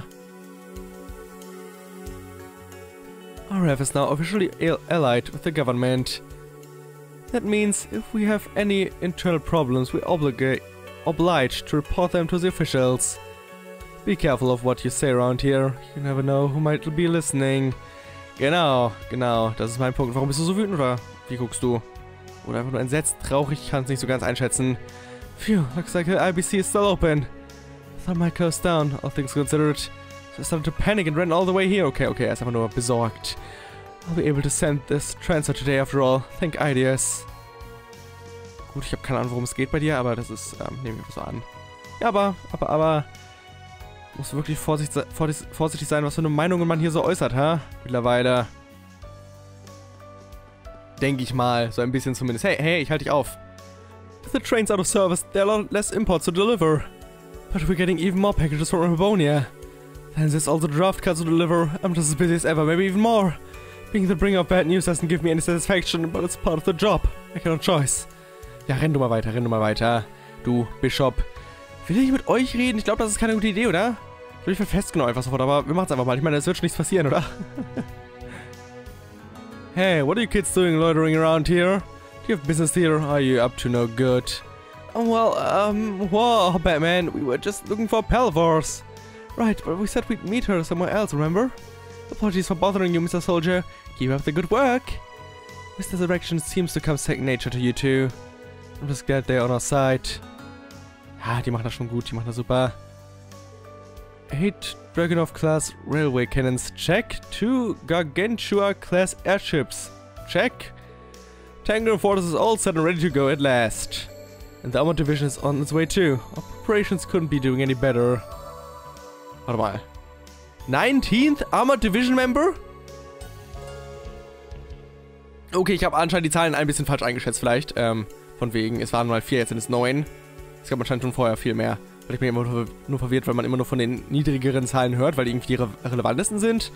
S1: RF is now officially allied with the government. That means if we have any internal problems, we're obliged to report them to the officials. Be careful of what you say around here. You never know who might be listening. Genau. Das ist mein Punkt. Warum bist du so wütend, oder? Wie guckst du? Oder einfach nur entsetzt, traurig? Ich kann es nicht so ganz einschätzen. Phew, looks like the IBC is still open. I thought I might close down, all things considered. So I started to panic and ran all the way here. Okay, er ist einfach nur besorgt. I'll be able to send this transfer today after all. Thank ideas. Gut, ich habe keine Ahnung, worum es geht bei dir, aber das ist, nehmen wir so an. Ja, aber... Muss wirklich vorsichtig sein, was für eine Meinungen man hier so äußert, ha? Mittlerweile. Denke ich mal, so ein bisschen zumindest. Hey, ich halte dich auf. If the train's out of service, there are a lot less imports to deliver. But we're getting even more packages from Livonia. Then there's also draft cards to deliver. I'm just as busy as ever, maybe even more. Being the bringer of bad news doesn't give me any satisfaction, but it's part of the job. I got no choice. Ja, renn du mal weiter, renn du mal weiter. Du, Bishop. Will ich mit euch reden? Ich glaube, das ist keine gute Idee, oder? Ich will festgenommen einfach sofort, aber wir machen es einfach mal. Ich meine, es wird schon nichts passieren, oder? Hey, what are you kids doing loitering around here? Do you have business here? Are you up to no good? Oh, well, whoa, Batman, we were just looking for Pelvors. Right, but we said we'd meet her somewhere else, remember? Apologies for bothering you, Mr. Soldier. Keep up the good work. Mr. Direction seems to come second nature to you two. I'm just glad they're on our side. Ja, die machen das schon gut, die machen das super. 8 Dragunov-class railway cannons, check. 2 Gargantua-class airships, check. Tango Fortress is all set and ready to go at last. And the Armored Division is on its way too. Operations couldn't be doing any better. Warte mal. 19th Armored Division Member? Okay, ich habe anscheinend die Zahlen ein bisschen falsch eingeschätzt vielleicht. Von wegen, es waren mal 4, jetzt sind es 9. Es gab anscheinend schon vorher viel mehr. Weil ich bin immer nur verwirrt, weil man immer nur von den niedrigeren Zahlen hört, weil die irgendwie die relevantesten sind.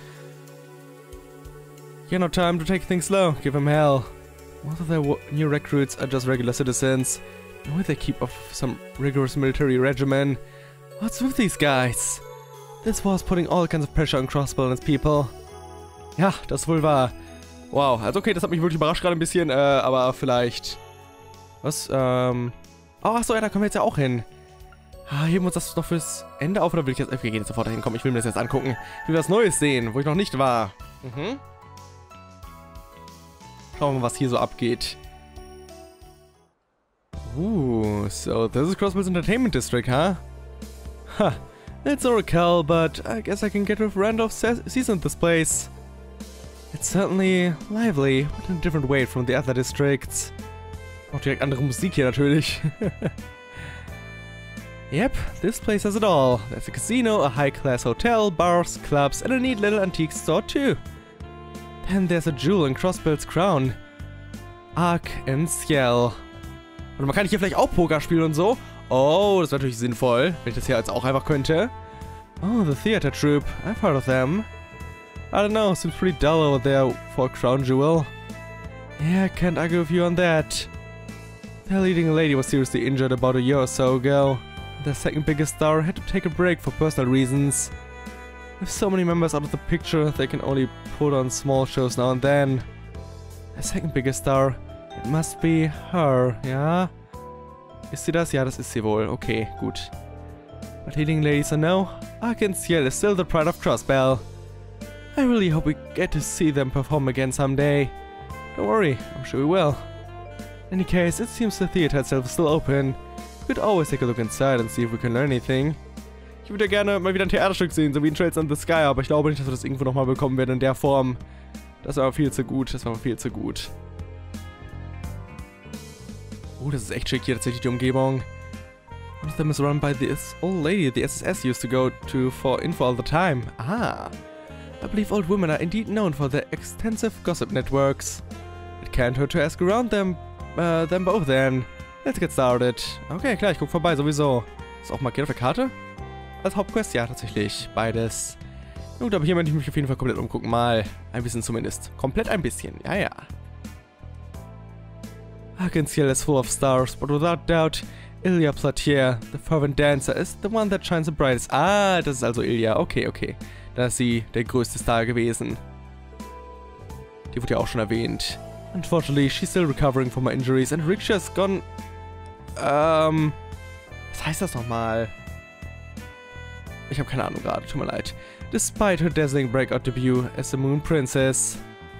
S1: You have no time to take things slow. Give them hell. Most of their new recruits are just regular citizens. No, they keep up some rigorous military regimen. What's with these guys? This war's putting all kinds of pressure on Crossbell and its people. Ja, das wohl wahr. Wow, also okay, das hat mich wirklich überrascht gerade ein bisschen, aber vielleicht... Was, Oh, achso, ja, da kommen wir jetzt ja auch hin. Heben wir uns das noch fürs Ende auf, oder will ich jetzt... Wir gehen jetzt sofort dahin, komm, ich will mir das jetzt angucken. Ich will was Neues sehen, wo ich noch nicht war. Schauen wir mal, was hier so abgeht. So this is Crossbell's Entertainment District, huh? Huh, it's Oracle, but I guess I can get with Randolph seasoned this place. It's certainly lively, but in a different way from the other districts. Auch direkt andere Musik hier natürlich. Yep, this place has it all. There's a casino, a high-class hotel, bars, clubs, and a neat little antique store too. Then there's a jewel in Crossbell's crown. Arc-en-Ciel. Und man kann hier vielleicht auch Poker spielen und so. Oh, das wäre natürlich sinnvoll, wenn ich das hier jetzt auch einfach könnte. Oh, the theater troupe. I've heard of them. I don't know, seems pretty dull over there for a crown jewel. Yeah, can't argue with you on that. Their leading lady was seriously injured about a year or so ago. Their second biggest star had to take a break for personal reasons. With so many members out of the picture, they can only put on small shows now and then. Their second biggest star, it must be her, ja? Ist sie das? Ja, das ist sie wohl. Okay, gut. But leading ladies or no, Arc-en-Ciel is still the pride of Crossbell. I really hope we get to see them perform again someday. Don't worry, I'm sure we will. In any case, it seems the theater itself is still open. We could always take a look inside and see if we can learn anything. Ich würde ja gerne mal wieder ein Theaterstück sehen, so wie in Trails in the Sky, aber ich glaube nicht, dass wir das irgendwo nochmal bekommen werden in der Form. Das war aber viel zu gut, das war viel zu gut. Oh, das ist echt schick hier tatsächlich, die Umgebung. One of them is run by this old lady the SSS used to go to for info all the time. Ah. I believe old women are indeed known for their extensive gossip networks. It can't hurt to ask around them both then. Let's get started. Okay, klar, ich guck vorbei, sowieso. Ist auch markiert auf der Karte? Als Hauptquest? Ja, tatsächlich. Beides. Gut, aber hier möchte ich mich auf jeden Fall komplett umgucken. Mal ein bisschen zumindest. Komplett ein bisschen. Ja, ja. Arc-en-Ciel is full of stars, but without doubt, Ilya Platier, the fervent dancer, is the one that shines the brightest. Ah, das ist also Ilya. Okay, okay. Da ist sie der größte Star gewesen. Die wurde ja auch schon erwähnt. Unfortunately, she's still recovering from her injuries and Riksha's gone... was heißt das nochmal? Ich habe keine Ahnung gerade, tut mir leid. Despite her dazzling breakout debut as the Moon Princess.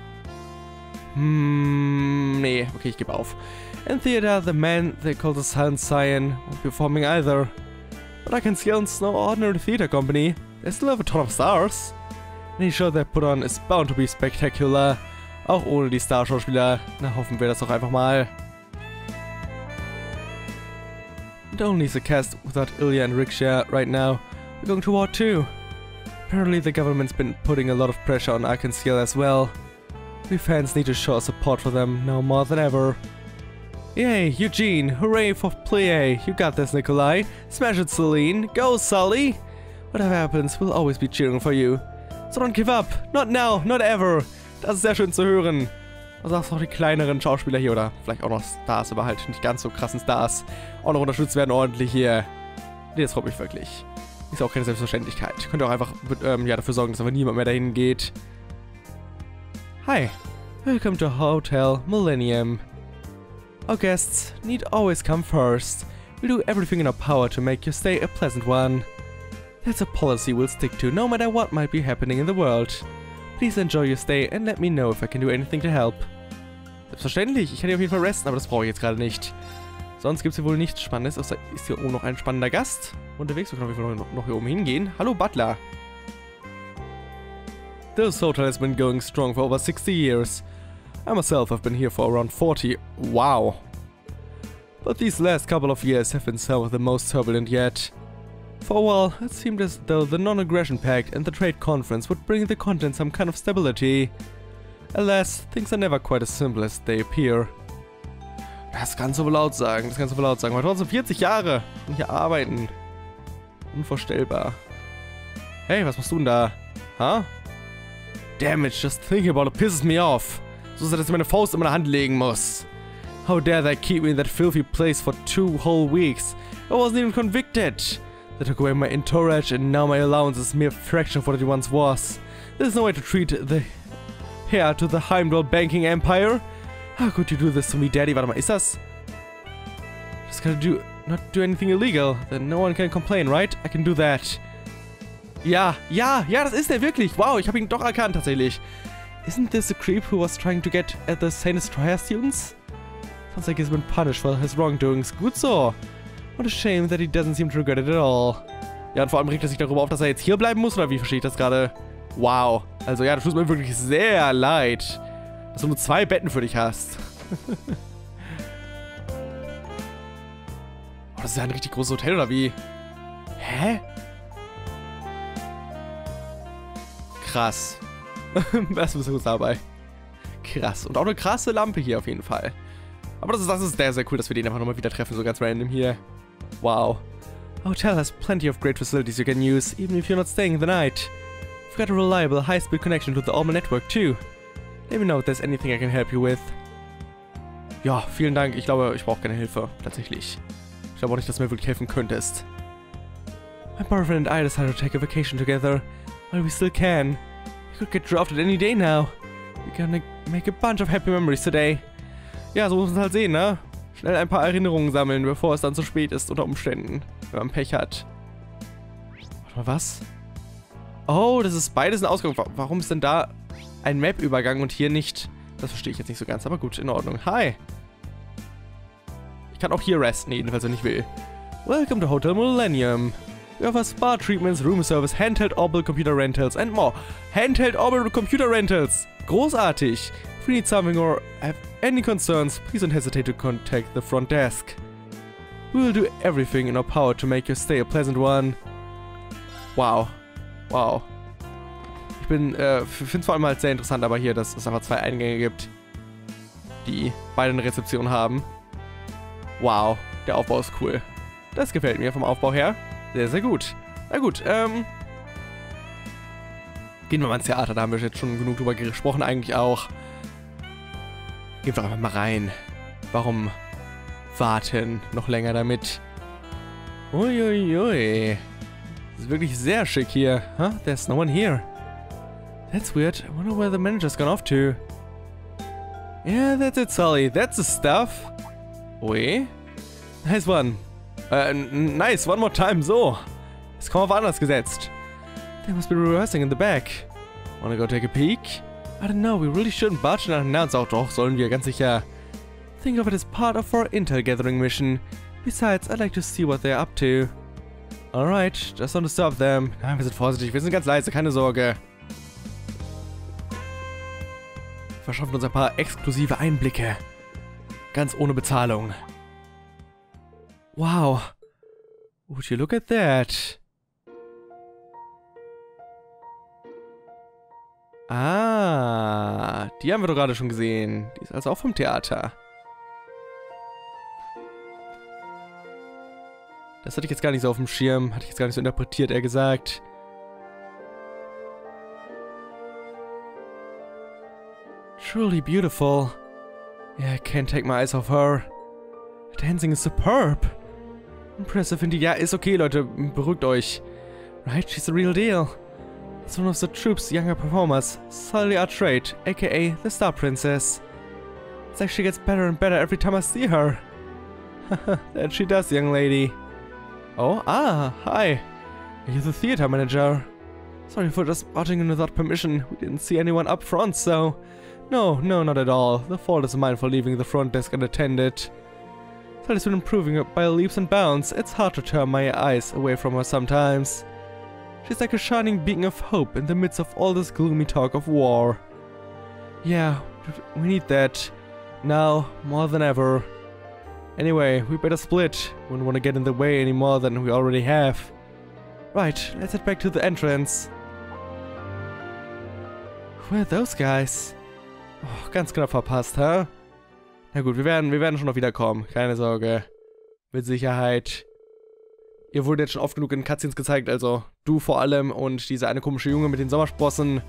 S1: Nee, okay, ich gebe auf. In theater, the man they call the Silent Cyan won't be performing either. But Arc-en-Ciel's no ordinary theater company. They still have a ton of stars. Any show they put on is bound to be spectacular. Auch ohne die Starschauspieler. Na, hoffen wir das doch einfach mal. And only is the cast without Ilya and Riksha right now. We're going to war too. Apparently the government's been putting a lot of pressure on Arc-en-Ciel as well. We fans need to show our support for them now more than ever. Yay, Eugene! Hooray for Plie! You got this, Nikolai! Smash it, Celine! Go, Sully! Whatever happens, we'll always be cheering for you. So don't give up! Not now, not ever! Das ist sehr schön zu hören. Also auch die kleineren Schauspieler hier oder vielleicht auch noch Stars, aber halt nicht ganz so krassen Stars auch noch unterstützt werden ordentlich hier. Nee, das freut mich wirklich. Ist auch keine Selbstverständlichkeit. Könnt ihr auch einfach ja, dafür sorgen, dass einfach niemand mehr dahin geht. Hi. Welcome to Hotel Millennium. Our guests need always come first. We'll do everything in our power to make your stay a pleasant one. That's a policy we'll stick to no matter what might be happening in the world. Please enjoy your stay and let me know if I can do anything to help. Selbstverständlich, ich kann hier auf jeden Fall resten, aber das brauche ich jetzt gerade nicht. Sonst gibt es hier wohl nichts Spannendes, außer ist hier oben noch ein spannender Gast unterwegs. Wir können auf jeden Fall noch hier oben hingehen. Hallo Butler. This hotel has been going strong for over 60 years. I myself have been here for around 40. Wow. But these last couple of years have been some of the most turbulent yet. For a while, it seemed as though the Non-Aggression Pact and the Trade Conference would bring the continent some kind of stability. Alas, things are never quite as simple as they appear. Das kannst du wohl laut sagen, das kannst du wohl laut sagen. Aber trotzdem 40 Jahre und hier arbeiten. Unvorstellbar. Hey, was machst du denn da? Huh? Damn it, just thinking about it pisses me off. So dass ich meine Faust in meine Hand legen muss. How dare they keep me in that filthy place for 2 whole weeks? I wasn't even convicted. They took away my entourage and now my allowance is a mere fraction of what it once was. There's no way to treat the heir to the Heimdall banking empire. How could you do this to me, Daddy? Warte mal, ist das? Just gotta not do anything illegal. Then no one can complain, right? I can do that. Ja, das ist er wirklich. Wow, ich habe ihn doch erkannt tatsächlich. Isn't this the creep who was trying to get at the Saint Destroyer students? Sounds like he's been punished for his wrongdoings. Gut so. What a shame that he doesn't seem to regret it at all. Ja, und vor allem regt er sich darüber auf, dass er jetzt hier bleiben muss, oder wie verstehe ich das gerade? Wow. Also ja, das tut mir wirklich sehr leid, dass du nur 2 Betten für dich hast. Oh, das ist ja ein richtig großes Hotel, oder wie? Hä? Krass. Das ist gut dabei. Krass. Und auch eine krasse Lampe hier auf jeden Fall. Aber das ist sehr, sehr cool, dass wir den einfach nochmal wieder treffen, so ganz random hier. Wow. The hotel has plenty of great facilities you can use, even if you're not staying the night. We've got a reliable, high-speed connection to the Alma network too. Let me know if there's anything I can help you with. Ja, vielen Dank. Ich glaube, ich brauche keine Hilfe, tatsächlich. Ich glaube auch nicht, dass du mir wirklich helfen könntest. My boyfriend and I decided to take a vacation together. While we still can. We could get drafted any day now. We're gonna make a bunch of happy memories today. Ja, so muss man es halt sehen, ne? Schnell ein paar Erinnerungen sammeln, bevor es dann zu spät ist, unter Umständen. Wenn man Pech hat. Warte mal, was? Oh, das ist beides ein Ausgang. Warum ist denn da ein Map-Übergang und hier nicht? Das verstehe ich jetzt nicht so ganz, aber gut, in Ordnung. Hi! Ich kann auch hier resten, jedenfalls, wenn ich will. Welcome to Hotel Millennium. We offer spa treatments, room service, handheld orbital computer rentals and more. Handheld orbital computer rentals! Großartig! If you need something or have any concerns, please don't hesitate to contact the front desk. We will do everything in our power to make your stay a pleasant one. Wow. Wow. Ich finde es vor allem halt sehr interessant, aber hier, dass es einfach 2 Eingänge gibt, die beide eine Rezeption haben. Wow. Der Aufbau ist cool. Das gefällt mir vom Aufbau her. Sehr, sehr gut. Na gut, gehen wir mal ins Theater, da haben wir jetzt schon genug drüber gesprochen, eigentlich auch. Gehen wir doch einfach mal rein. Warum warten noch länger damit? Uiuiui. Das ist wirklich sehr schick hier. Huh? There's no one here. That's weird. I wonder where the manager's gone off to. Yeah, that's it, Sully. That's the stuff. Ui. Nice one. Nice, one more time. So. Jetzt kommen wir woanders gesetzt. They must be rehearsing in the back. Wanna go take a peek? I don't know, we really shouldn't budge and announce. Auch doch, sollen wir, ganz sicher. Think of it as part of our intel gathering mission. Besides, I'd like to see what they're up to. Alright, just don't disturb them. Ja, wir sind vorsichtig, wir sind ganz leise, keine Sorge. Wir verschaffen uns ein paar exklusive Einblicke. Ganz ohne Bezahlung. Wow. Would you look at that? Ah, die haben wir doch gerade schon gesehen. Die ist also auch vom Theater. Das hatte ich jetzt gar nicht so auf dem Schirm. Hatte ich jetzt gar nicht so interpretiert, eher gesagt. Truly beautiful. Yeah, I can't take my eyes off her. The dancing is superb. Impressive indeed. Ja, ist okay, Leute. Beruhigt euch. Right? She's the real deal. It's one of the troupe's younger performers, Sully Artrade, aka the Star Princess. It's like she gets better and better every time I see her. That she does, young lady. Oh, hi. You're the theater manager. Sorry for just barging in without permission. We didn't see anyone up front, so... No, not at all. The fault is mine for leaving the front desk unattended. Sully's been improving by leaps and bounds. It's hard to turn my eyes away from her sometimes. She's like a shining beacon of hope in the midst of all this gloomy talk of war. Yeah, we need that. Now, more than ever. Anyway, we better split. We don't want to get in the way any more than we already have. Right, let's head back to the entrance. Who are those guys? Oh, ganz knapp verpasst, hä? Na gut, wir werden schon noch wiederkommen. Keine Sorge. Mit Sicherheit. Ihr wurdet jetzt schon oft genug in Cutscenes gezeigt, also du vor allem und dieser eine komische Junge mit den Sommersprossen.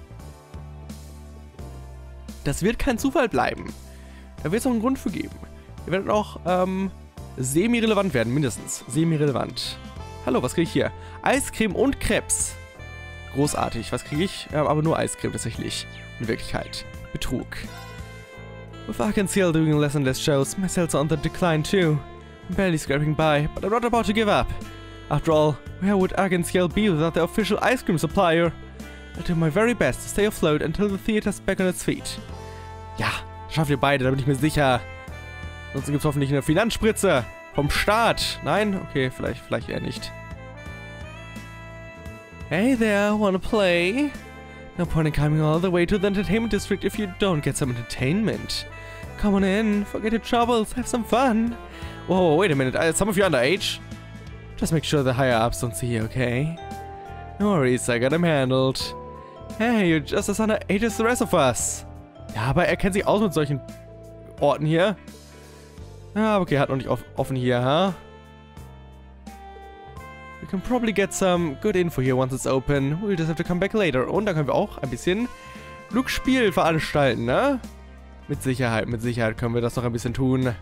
S1: Das wird kein Zufall bleiben. Da wird es auch einen Grund für geben. Ihr werdet auch semi-relevant werden, mindestens. Semi-relevant. Hallo, was kriege ich hier? Eiscreme und Krebs. Großartig. Was kriege ich? Aber nur Eiscreme tatsächlich. In Wirklichkeit. Betrug. With Arkansas doing less and less shows, my sales are on the decline too. I'm barely scraping by, but I'm not about to give up. After all, where would Arkansas be without their official ice cream supplier? I'll do my very best to stay afloat until the theater's back on its feet. Ja, das schafft ihr beide, da bin ich mir sicher. Ansonsten gibt es hoffentlich eine Finanzspritze vom Staat. Nein? Okay, vielleicht eher nicht. Hey there, wanna play? No point in coming all the way to the entertainment district if you don't get some entertainment. Come on in, forget your troubles, have some fun. Whoa, wait a minute, some of you underage? Just make sure the higher-ups don't see you, okay? No worries, I got him handled. Hey, you're just as underage as the rest of us. Ja, aber er kennt sich aus mit solchen Orten hier. Ah, okay, hat noch nicht offen hier, huh? We can probably get some good info here once it's open. We'll just have to come back later. Und da können wir auch ein bisschen Glücksspiel veranstalten, ne? Mit Sicherheit können wir das noch ein bisschen tun.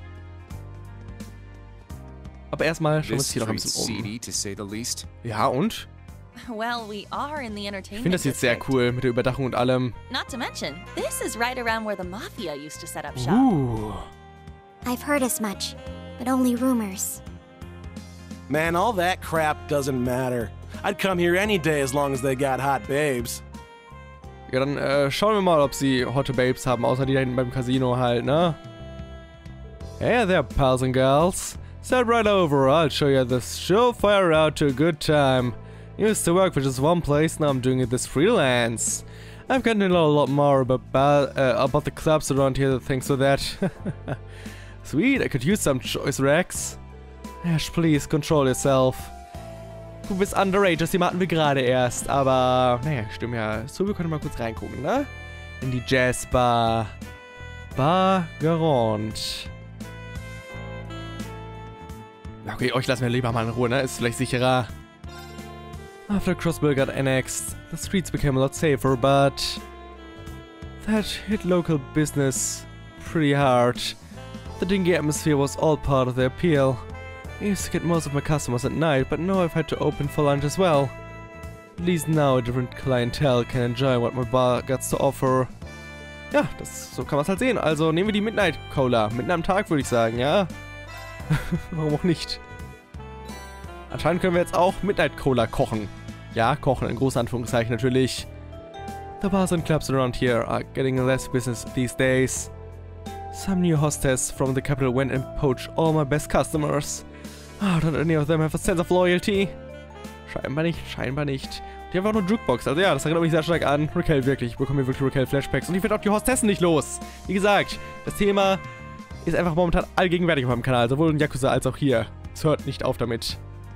S1: Aber erstmal schauen wir uns hier noch ein bisschen um. Ja, und?
S2: Well, we are in the
S1: Ich
S2: entertainment
S1: finde das jetzt sehr
S2: district.
S1: cool mit der Überdachung und allem.
S2: Not to mention, this is right around where the Mafia used to set up shop.
S7: I've heard as much, but only rumors.
S8: Man, all that crap doesn't matter. I'd come here any day as long as they got hot babes.
S1: Ja, dann schauen wir mal, ob sie hotte Babes haben, außer die da hinten beim Casino halt, ne? Hey there, pals and gals. Step right over, I'll show you this surefire route to a good time. Used to work for just one place, now I'm doing it this freelance. I've gotten to know a lot more about the clubs around here, thanks to that. Sweet, I could use some choice racks. Ash, please, control yourself. Du bist underage, das Thema hatten wir gerade erst, aber naja, stimmt ja. So, wir können mal kurz reingucken, ne? In die Jazzbar. Bar Garant. Okay, euch lassen wir lieber mal in Ruhe, ne? Ist vielleicht sicherer. After Crossbill got annexed, the streets became a lot safer, but that hit local business pretty hard. The dingy atmosphere was all part of the appeal. I used to get most of my customers at night, but now I've had to open for lunch as well. At least now a different clientele can enjoy what my bar gets to offer. Ja, so kann man es halt sehen. Also nehmen wir die Midnight Cola. Mitten am Tag würde ich sagen, ja? Warum auch nicht? Anscheinend können wir jetzt auch Midnight Cola kochen. Ja, kochen in großen Anführungszeichen natürlich. The bars and clubs around here are getting less business these days. Some new hostess from the capital went and poached all my best customers. Oh, don't any of them have a sense of loyalty? Scheinbar nicht. Die haben auch eine Jukebox. Also ja, das erinnert mich sehr stark an Raquel, wirklich. Ich bekomme hier wirklich Raquel-Flashbacks. Und ich werde auch die Hostessen nicht los. Wie gesagt, das Thema ist einfach momentan allgegenwärtig auf meinem Kanal. Sowohl in Yakuza als auch hier. Es hört nicht auf damit.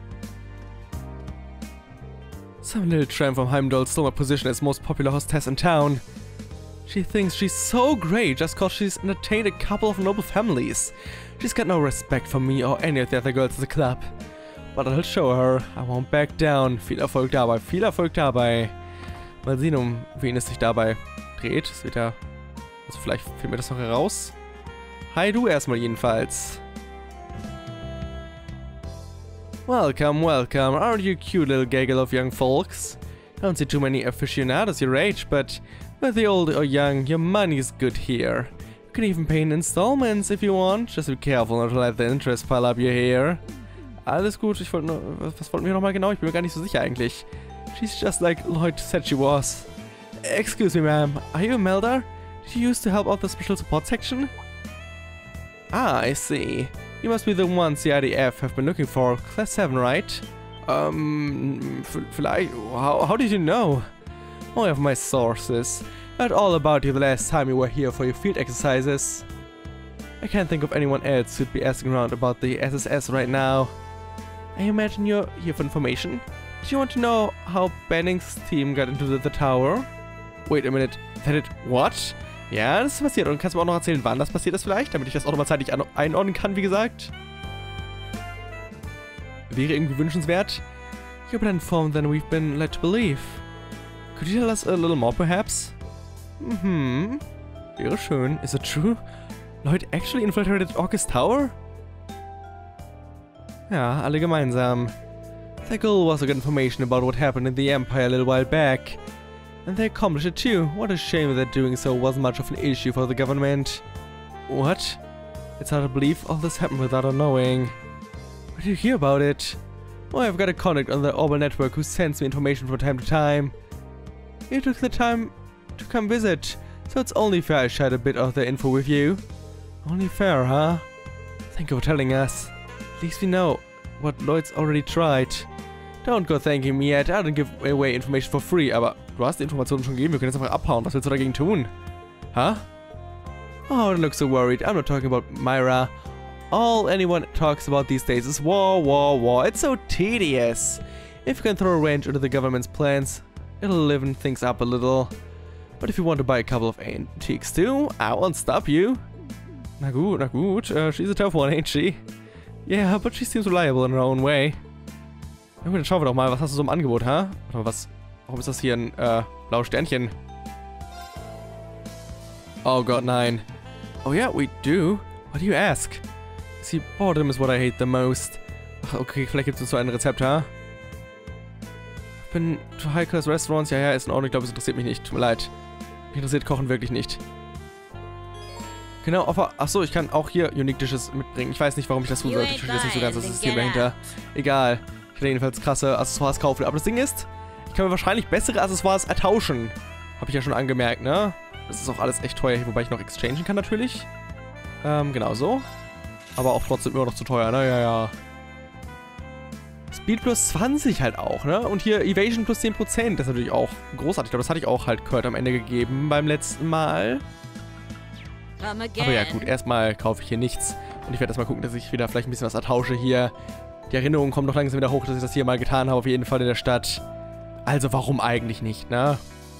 S1: Some little tramp from Heimdall stole my position as most popular hostess in town. She thinks she's so great just cause she's entertained a couple of noble families. She's got no respect for me or any of the other girls at the club. But I'll show her. I won't back down. Viel Erfolg dabei. Mal sehen, um wen es sich dabei dreht. Es wird ja Also vielleicht finden wir das noch heraus. Hi, du erstmal jedenfalls. Welcome, welcome. Aren't you cute little gaggle of young folks? Don't see too many aficionados your age, but whether old or young, your money is good here. You can even pay in installments if you want. Just be careful not to let the interest pile up your hair. Alles gut, ich wollte nur... Was wollten wir nochmal genau? Ich bin mir gar nicht so sicher eigentlich. She's just like Lloyd said she was. Excuse me, ma'am. Are you Imelda? Did you used to help out the special support section? Ah, I see. You must be the ones the IDF have been looking for. Class 7, right? Vielleicht... How did you know? Oh, I have my sources. I heard all about you the last time you were here for your field exercises. I can't think of anyone else who'd be asking around about the SSS right now. I imagine you're here for information. Do you want to know how Benning's team got into the tower? Wait a minute. That it... What? Ja, das ist passiert. Und kannst du mir auch noch erzählen, wann das passiert ist vielleicht? Damit ich das auch nochmal zeitlich einordnen kann, wie gesagt. Wäre irgendwie wünschenswert. You're better informed than we've been led to believe. Could you tell us a little more, perhaps? Wäre schön. Is it true? Lloyd actually infiltrated Orcus Tower? Ja, alle gemeinsam. Their goal was to get information about what happened in the Empire a little while back. And they accomplished it too. What a shame that doing so wasn't much of an issue for the government. What? It's hard to believe all this happened without our knowing. Where did you hear about it? Oh, I've got a contact on the Orbital network who sends me information from time to time. You took the time to come visit, so it's only fair I shared a bit of the info with you. Only fair, huh? Thank you for telling us. At least we know what Lloyd's already tried. Don't go thanking me yet, I don't give away information for free, aber du hast die Informationen schon gegeben, wir können jetzt einfach abhauen. Was willst du dagegen tun? Huh? Oh, don't look so worried, I'm not talking about Myra. All anyone talks about these days is war, war, war. It's so tedious. If you can throw a wrench into the government's plans, it'll liven things up a little. But if you want to buy a couple of antiques too, I won't stop you. Na gut, she's a tough one, ain't she? Yeah, but she seems reliable in her own way. Na gut, dann schauen wir doch mal, was hast du so im Angebot, ha? Huh? Warum ist das hier ein, blaues Sternchen? Oh Gott, nein. Oh yeah, we do. What do you ask? See, boredom is what I hate the most. Ach, okay, vielleicht gibt es so ein Rezept, ha? Huh? Ich bin to high-class restaurants. Ja, ist in Ordnung. Ich glaube, es interessiert mich nicht. Tut mir leid. Mich interessiert Kochen wirklich nicht. Genau, achso, ich kann auch hier Unique Dishes mitbringen. Ich weiß nicht, warum ich das tun sollte. Ich verstehe nicht so ganz das System dahinter. Egal. Ich kann jedenfalls krasse Accessoires kaufen. Aber das Ding ist, ich kann mir wahrscheinlich bessere Accessoires ertauschen. Habe ich ja schon angemerkt, ne? Das ist auch alles echt teuer hier, wobei ich noch exchangen kann natürlich. Genau so. Aber auch trotzdem immer noch zu teuer, ne? Ja. Speed plus 20 halt auch, ne? Und hier Evasion plus 10%. Das ist natürlich auch großartig. Ich glaube, das hatte ich auch halt Kurt am Ende gegeben beim letzten Mal. Aber ja, gut. Erstmal kaufe ich hier nichts. Und ich werde erstmal gucken, dass ich wieder vielleicht ein bisschen was ertausche hier. Die Erinnerung kommt noch langsam wieder hoch, dass ich das hier mal getan habe. Auf jeden Fall in der Stadt. Also warum eigentlich nicht, ne?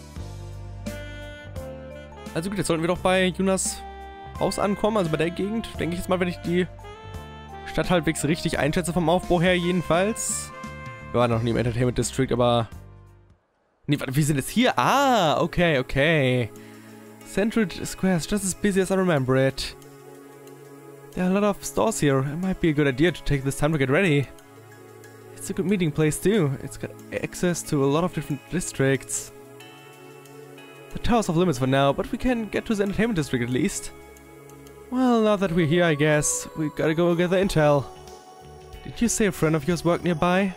S1: Also gut, jetzt sollten wir doch bei Yunas Haus ankommen. Also bei der Gegend. Denke ich jetzt mal, wenn ich die Stadt halbwegs richtig einschätze vom Aufbau her jedenfalls. Wir waren noch nie im Entertainment District, aber... Nee, warte, wir sind jetzt hier. Ah, okay. Central Square is just as busy as I remember it. There are a lot of stores here. It might be a good idea to take this time to get ready. It's a good meeting place too. It's got access to a lot of different districts. The tower's off limits for now, but we can get to the Entertainment District at least. Well, now that we're here, I guess we gotta go get the intel. Did you say a friend of yours worked nearby?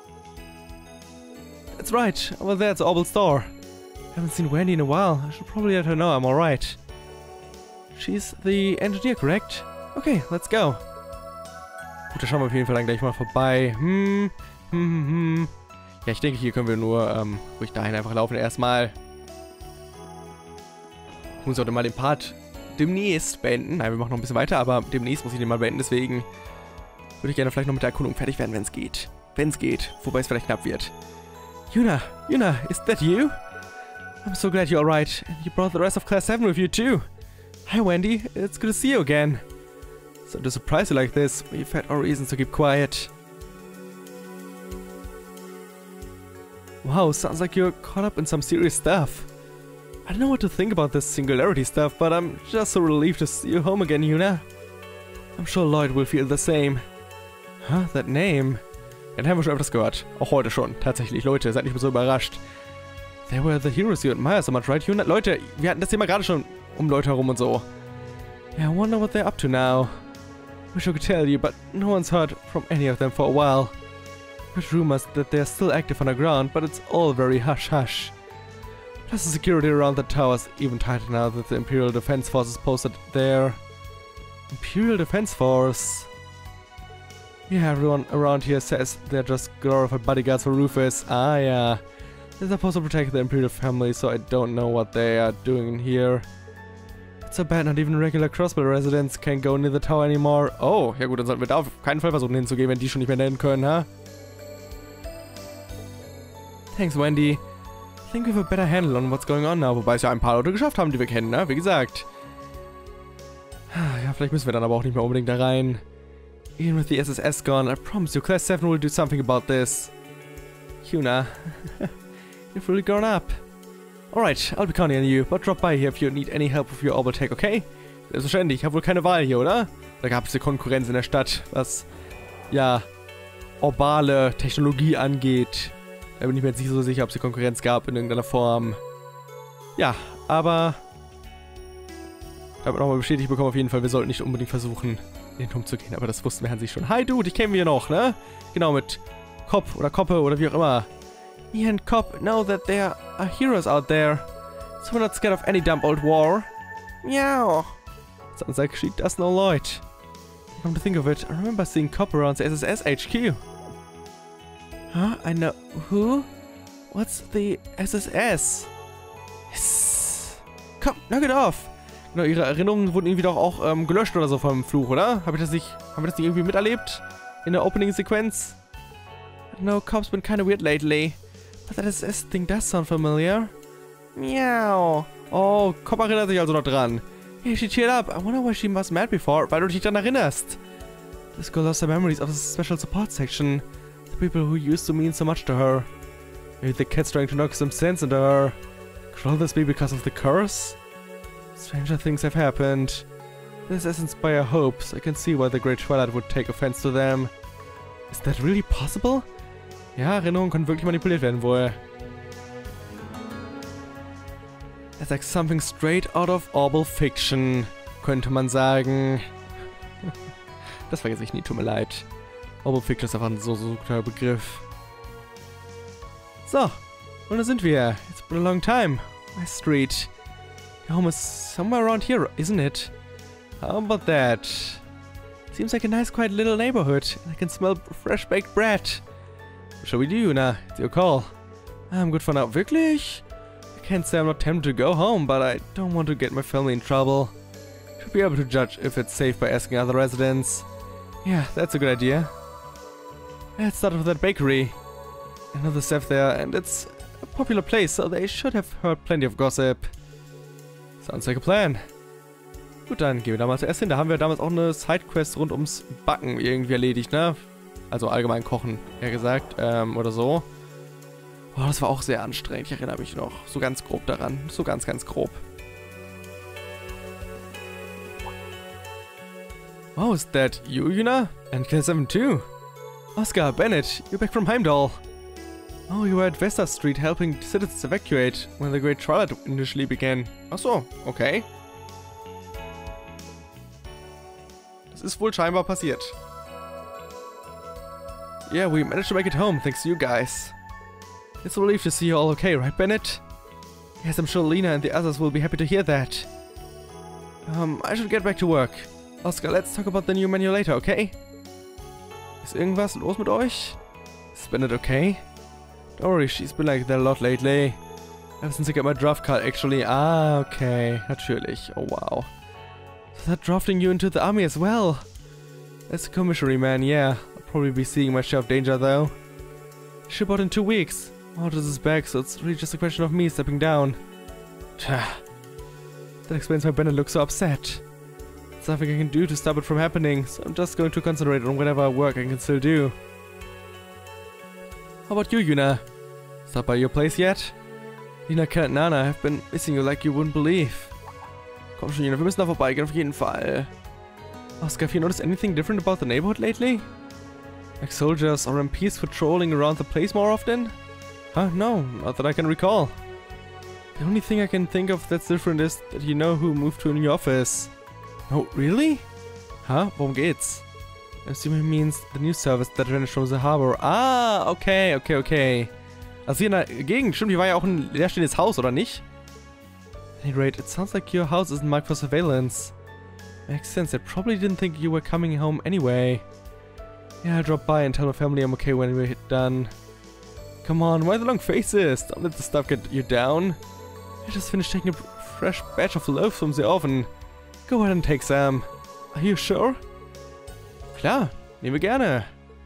S1: That's right, over there at the Orbital store. I haven't seen Wendy in a while. I should probably let her know I'm alright. She's the engineer, correct? Okay, let's go. Gut, da schauen wir auf jeden Fall dann gleich mal vorbei. Ja, ich denke, hier können wir nur ruhig dahin einfach laufen. Erstmal muss ich heute mal den Part demnächst beenden. Nein, wir machen noch ein bisschen weiter, aber demnächst muss ich den mal beenden. Deswegen würde ich gerne vielleicht noch mit der Erkundung fertig werden, wenn es geht. Wenn es geht. Wobei es vielleicht knapp wird. Yuna, is that you? I'm so glad you're alright. And you brought the rest of Class 7 with you too. Hi Wendy, it's good to see you again. So to surprise you like this, we've had our reasons to keep quiet. Wow, sounds like you're caught up in some serious stuff. I don't know what to think about this singularity stuff, but I'm just so relieved to see you home again, Yuna. I'm sure Lloyd will feel the same. Huh, that name? Ja, den haben wir schon öfters gehört. Auch heute schon. Tatsächlich, Leute, seid nicht mehr so überrascht. They were the heroes you admire so much, right, Yuna? Leute, wir hatten das Thema gerade schon um Leute herum und so. Yeah, I wonder what they're up to now. Wish I could tell you, but no one's heard from any of them for a while. There's rumors that they're still active underground, but it's all very hush-hush. Plus the security around the tower's even tighter now that the Imperial Defense Force is posted there. Imperial Defense Force? Yeah, everyone around here says they're just glorified bodyguards for Rufus. Ah, yeah. They're supposed to protect the Imperial family, so I don't know what they are doing here. It's so bad, not even regular Crossbell residents can go near the tower anymore. Oh, ja gut, dann sollten wir da auf keinen Fall versuchen hinzugehen, wenn die schon nicht mehr nennen können, ha? Thanks, Wendy. I think we have a better handle on what's going on now, wobei es ja ein paar Leute geschafft haben, die wir kennen, ne? Wie gesagt. Ja, vielleicht müssen wir dann aber auch nicht mehr unbedingt da rein. Even with the SSS gone, I promise you, Class 7 will do something about this. Yuna, you've really grown up. Alright, I'll be counting on you, but drop by here if you need any help with your orbital tech, okay? Selbstverständlich, ich habe wohl keine Wahl hier, oder? Da gab es eine Konkurrenz in der Stadt, was, ja, orbale Technologie angeht. Da bin ich mir jetzt nicht so sicher, ob es die Konkurrenz gab in irgendeiner Form. Ja, aber ich habe nochmal bestätigt bekommen auf jeden Fall, wir sollten nicht unbedingt versuchen, in den Turm zu gehen. Aber das wussten wir an sich schon. Hi Dude, ich kenne wir noch, ne? Genau, mit Kopp oder Koppe oder wie auch immer. Me and Kopp know that there are heroes out there. So we're not scared of any dumb old war. Meow. Sounds like she does know Lloyd. Come to think of it, I remember seeing Kopp around the SSS HQ. Huh? I know. Who? What's the SSS? Yes. Komm, knock it off. Genau, ihre Erinnerungen wurden irgendwie doch auch gelöscht oder so vom Fluch, oder? Haben wir das nicht irgendwie miterlebt? In der Opening-Sequenz? I don't know, Kopp's been kinda weird lately. But that SS thing does sound familiar. Meow. Oh, Kopp erinnert sich also noch dran. Hey, she cheered up. I wonder why she was mad before, weil du dich daran erinnerst. This girl lost her memories of the special support section. The people who used to mean so much to her. Maybe the cat's trying to knock some sense into her. Could all this be because of the curse? Stranger things have happened. This has inspired hopes. I can see why the Great Twilight would take offense to them. Is that really possible? Ja, Erinnerungen können wirklich manipuliert werden wohl. It's like something straight out of Orbal Fiction, könnte man sagen. Das vergesse ich nie, tut mir leid. Orbal Fiction ist einfach ein so guter Begriff. So, und da sind wir. It's been a long time. My street. Your home is somewhere around here, isn't it? How about that? Seems like a nice quiet little neighborhood. I can smell fresh baked bread. What shall we do, Yuna? It's your call. I'm good for now. Wirklich? I can't say I'm not tempted to go home, but I don't want to get my family in trouble. Should be able to judge if it's safe by asking other residents. Yeah, that's a good idea. Let's start with that bakery. I know the staff there, and it's a popular place, so they should have heard plenty of gossip. Sounds like a plan. Gut, dann gehen wir da mal zuerst hin. Da haben wir damals auch eine Sidequest rund ums Backen irgendwie erledigt, ne? Also allgemein kochen, eher gesagt, oder so. Boah, das war auch sehr anstrengend, ich erinnere mich noch. So ganz grob daran. So ganz grob. Oh, is that you, Yuna? And Class 7 too? Oscar, Bennett, you're back from Heimdall. Oh, you were at Vesta Street helping citizens evacuate when the Great Twilight initially began. Ach so, okay. Das ist wohl scheinbar passiert. Yeah, we managed to make it home, thanks to you guys. It's a relief to see you all okay, right, Bennett? Yes, I'm sure Lena and the others will be happy to hear that. I should get back to work. Oscar, let's talk about the new menu later, okay? Ist irgendwas los mit euch? Is Bennett okay? Don't worry, she's been like that a lot lately. Ever since I got my draft card, actually. Ah, okay. Natürlich. Oh, wow. So they're drafting you into the army as well. As a commissary man, yeah. I'll probably be seeing my share of danger, though. Ship out in 2 weeks. Orders is back, so it's really just a question of me stepping down. That explains why Bennett looks so upset. There's nothing I can do to stop it from happening, so I'm just going to concentrate on whatever work I can still do. How about you, Yuna? Stop by your place yet? Lina, Cat, Nana, I've been missing you like you wouldn't believe. Komm schon, Lina, wir müssen da vorbeigehen, auf jeden Fall. Oscar, have you noticed anything different about the neighborhood lately? Like soldiers or MPs patrolling around the place more often? Huh? No, not that I can recall. The only thing I can think of that's different is that you know who moved to a new office. Oh, really? Huh? Worum geht's? I assume it means the new service that vanished from the harbor. Ah, okay. Also hier in der Gegend, stimmt, hier war ja auch ein leerstehendes Haus, oder nicht? At any rate, it sounds like your house isn't marked for surveillance. Makes sense, they probably didn't think you were coming home anyway. Yeah, I'll drop by and tell my family I'm okay when we're done. Come on, why the long faces? Don't let the stuff get you down. I just finished taking a fresh batch of loaves from the oven. Go ahead and take some. Are you sure? Klar, nehmen wir gerne.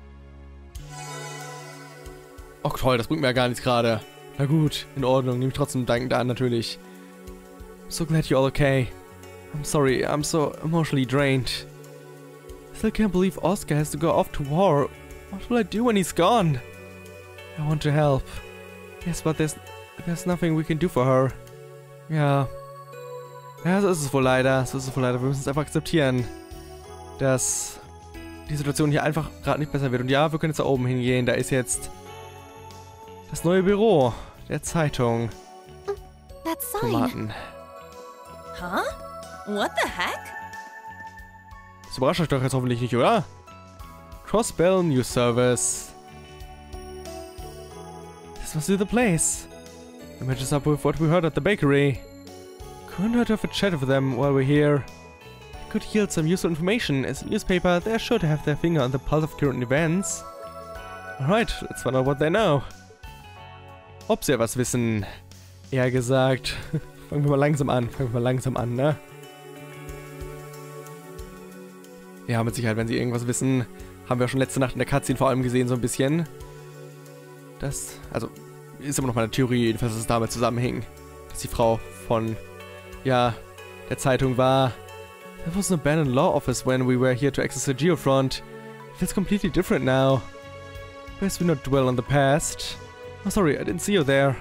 S1: Och toll, das bringt mir ja gar nichts gerade. Na gut, in Ordnung, nehme ich trotzdem dankend an, natürlich. I'm so glad you're all okay. I'm sorry, I'm so emotionally drained. I still can't believe Oscar has to go off to war. What will I do when he's gone? I want to help. Yes, but there's nothing we can do for her. Ja. Ja, so ist es wohl leider. Wir müssen es einfach akzeptieren, dass die Situation hier einfach gerade nicht besser wird. Und ja, wir können jetzt da oben hingehen. Da ist jetzt das neue Büro der Zeitung.
S2: That sign.
S1: Tomaten.
S2: Huh? What the heck?
S1: Das überrascht euch doch jetzt hoffentlich nicht, oder? Crossbell News Service. This must be the place. It matches up with what we heard at the bakery. Couldn't hurt to have a chat with them while we're here. It could yield some useful information. As a newspaper, they're sure to have their finger on the pulse of current events. Alright, let's find out what they know. Ob sie was wissen. Eher gesagt. Fangen wir mal langsam an, ne? Ja, mit Sicherheit, wenn sie irgendwas wissen. Haben wir schon letzte Nacht in der Cutscene vor allem gesehen, so ein bisschen. Das, also, ist immer noch meine Theorie, jedenfalls, dass es damit zusammenhing. Dass die Frau von, ja, der Zeitung war. There was an abandoned law office when we were here to access the Geofront. It feels completely different now. Best we not dwell on the past. Oh, sorry, I didn't see you there.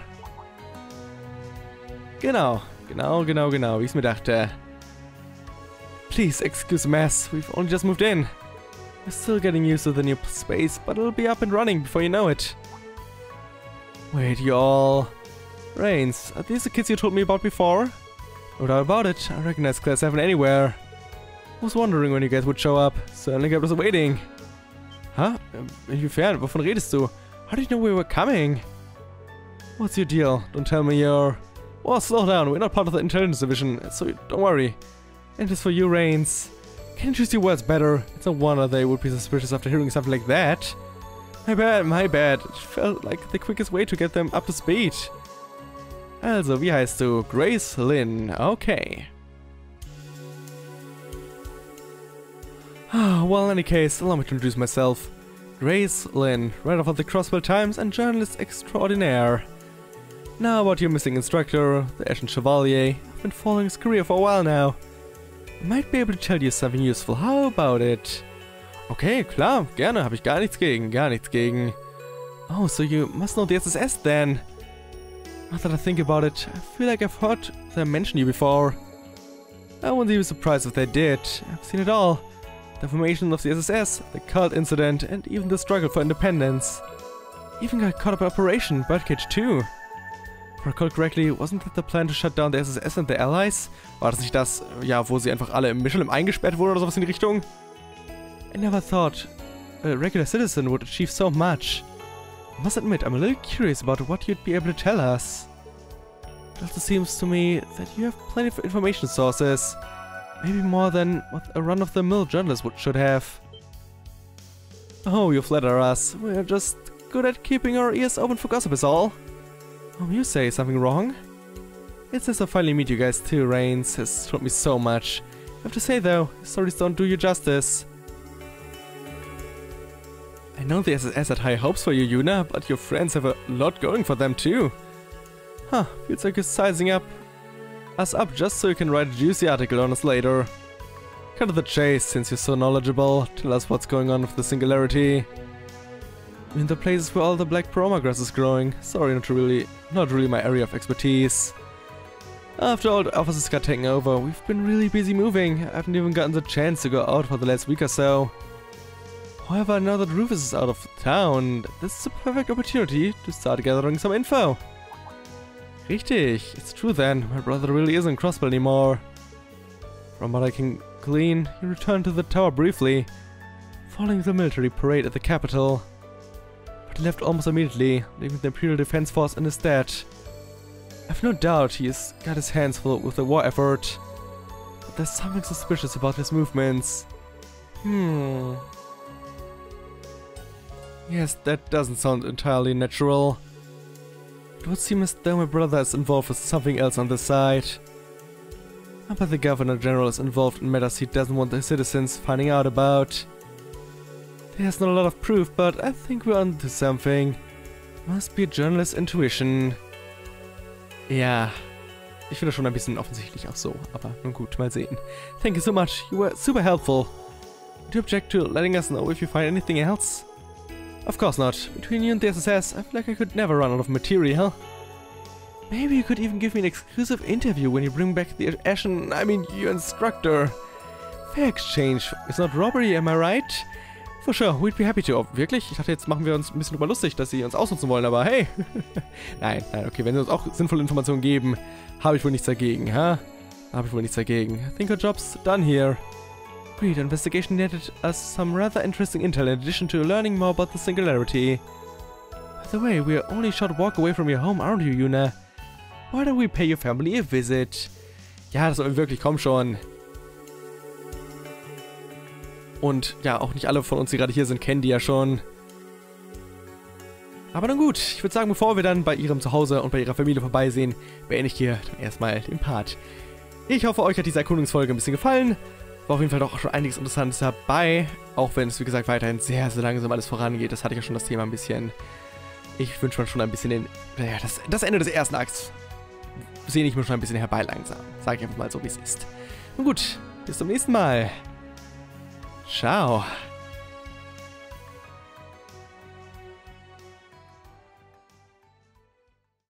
S1: Genau, wie ich es mir dachte. Please, excuse the mess. We've only just moved in. We're still getting used to the new space, but it'll be up and running before you know it. Wait, y'all. Reigns, are these the kids you told me about before? No doubt about it. I recognize Class 7 anywhere. I was wondering when you guys would show up. Certainly kept us waiting. Huh? Inwiefern? Wovon redest du? How did you know we were coming? What's your deal? Don't tell me you're... Well, slow down. We're not part of the intelligence division, so don't worry. And as for you, Reigns, can you choose your words better? It's no wonder they would be suspicious after hearing something like that. My bad. It felt like the quickest way to get them up to speed. Also, wie heißt du? Grace Lynn. Okay. Well, in any case, allow me to introduce myself. Grace Lynn, writer for the Crossbell Times and journalist extraordinaire. Now about your missing instructor, the Ashen Chevalier. I've been following his career for a while now. I might be able to tell you something useful. How about it? Okay, klar, gerne, habe ich gar nichts gegen. Oh, so you must know the SSS then. Now that I think about it, I feel like I've heard them mention you before. I wouldn't be surprised if they did. I've seen it all. The formation of the SSS, the cult incident, and even the struggle for independence. Even got caught up in Operation Birdcage 2. If I recall correctly, wasn't that the plan to shut down the SSS and the Allies? War das nicht das, ja, wo sie einfach alle im Michelin eingesperrt wurden oder sowas in die Richtung? I never thought a regular citizen would achieve so much. I must admit, I'm a little curious about what you'd be able to tell us. It also seems to me that you have plenty of information sources. Maybe more than what a run-of-the-mill journalist should have. Oh, you flatter us. We're just good at keeping our ears open for gossip is all. You say something wrong? It's nice to finally meet you guys too. Reigns has told me so much. I have to say though, his stories don't do you justice. I know the SSS had high hopes for you, Yuna, but your friends have a lot going for them too. Huh, feels like you're sizing us up just so you can write a juicy article on us later. Cut to the chase, since you're so knowledgeable. Tell us what's going on with the Singularity. In the places where all the black broma grass is growing. Sorry, not really my area of expertise. After all the offices got taken over, we've been really busy moving. I haven't even gotten the chance to go out for the last week or so. However, now that Rufus is out of town, this is a perfect opportunity to start gathering some info. Richtig, it's true then, my brother really isn't Crossbell anymore. From what I can glean, he returned to the tower briefly, following the military parade at the capital. But he left almost immediately, leaving the Imperial Defense Force in his stead. I've no doubt he has got his hands full with the war effort, but there's something suspicious about his movements. Yes, that doesn't sound entirely natural. It would seem as though my brother is involved with something else on the side. I bet the Governor General is involved in matters he doesn't want the citizens finding out about. There's not a lot of proof, but I think we're onto something. Must be a journalist's intuition. Ja, ich finde das schon ein bisschen offensichtlich auch so, aber nun gut, mal sehen. Thank you so much, you were super helpful. Do you object to letting us know if you find anything else? Of course not. Between you and the SSS, I feel like I could never run out of material. Maybe you could even give me an exclusive interview when you bring back the your instructor. Fair exchange. It's not robbery, am I right? For sure, we'd be happy to. Oh, wirklich? Ich dachte, jetzt machen wir uns ein bisschen drüber lustig, dass sie uns ausnutzen wollen, aber hey. Nein, okay, wenn sie uns auch sinnvolle Informationen geben, habe ich wohl nichts dagegen, ha? Habe ich wohl nichts dagegen. I think our job's done here. Great, investigation netted us some rather interesting intel in addition to learning more about the Singularity. By the way, we're only a short walk away from your home, aren't you, Yuna? Why don't we pay your family a visit? Ja, das soll wirklich, komm schon. Und ja, auch nicht alle von uns, die gerade hier sind, kennen die ja schon. Aber nun gut, ich würde sagen, bevor wir dann bei ihrem Zuhause und bei ihrer Familie vorbeisehen, beende ich hier dann erstmal den Part. Ich hoffe, euch hat diese Erkundungsfolge ein bisschen gefallen. War auf jeden Fall doch schon einiges Interessantes dabei, auch wenn es, wie gesagt, weiterhin sehr, sehr langsam alles vorangeht. Das hatte ich ja schon das Thema ein bisschen. Ich wünsche mir schon ein bisschen das Ende des ersten Akts sehe ich mir schon ein bisschen herbei langsam. Sage ich einfach mal so, wie es ist. Nun gut, bis zum nächsten Mal. Ciao.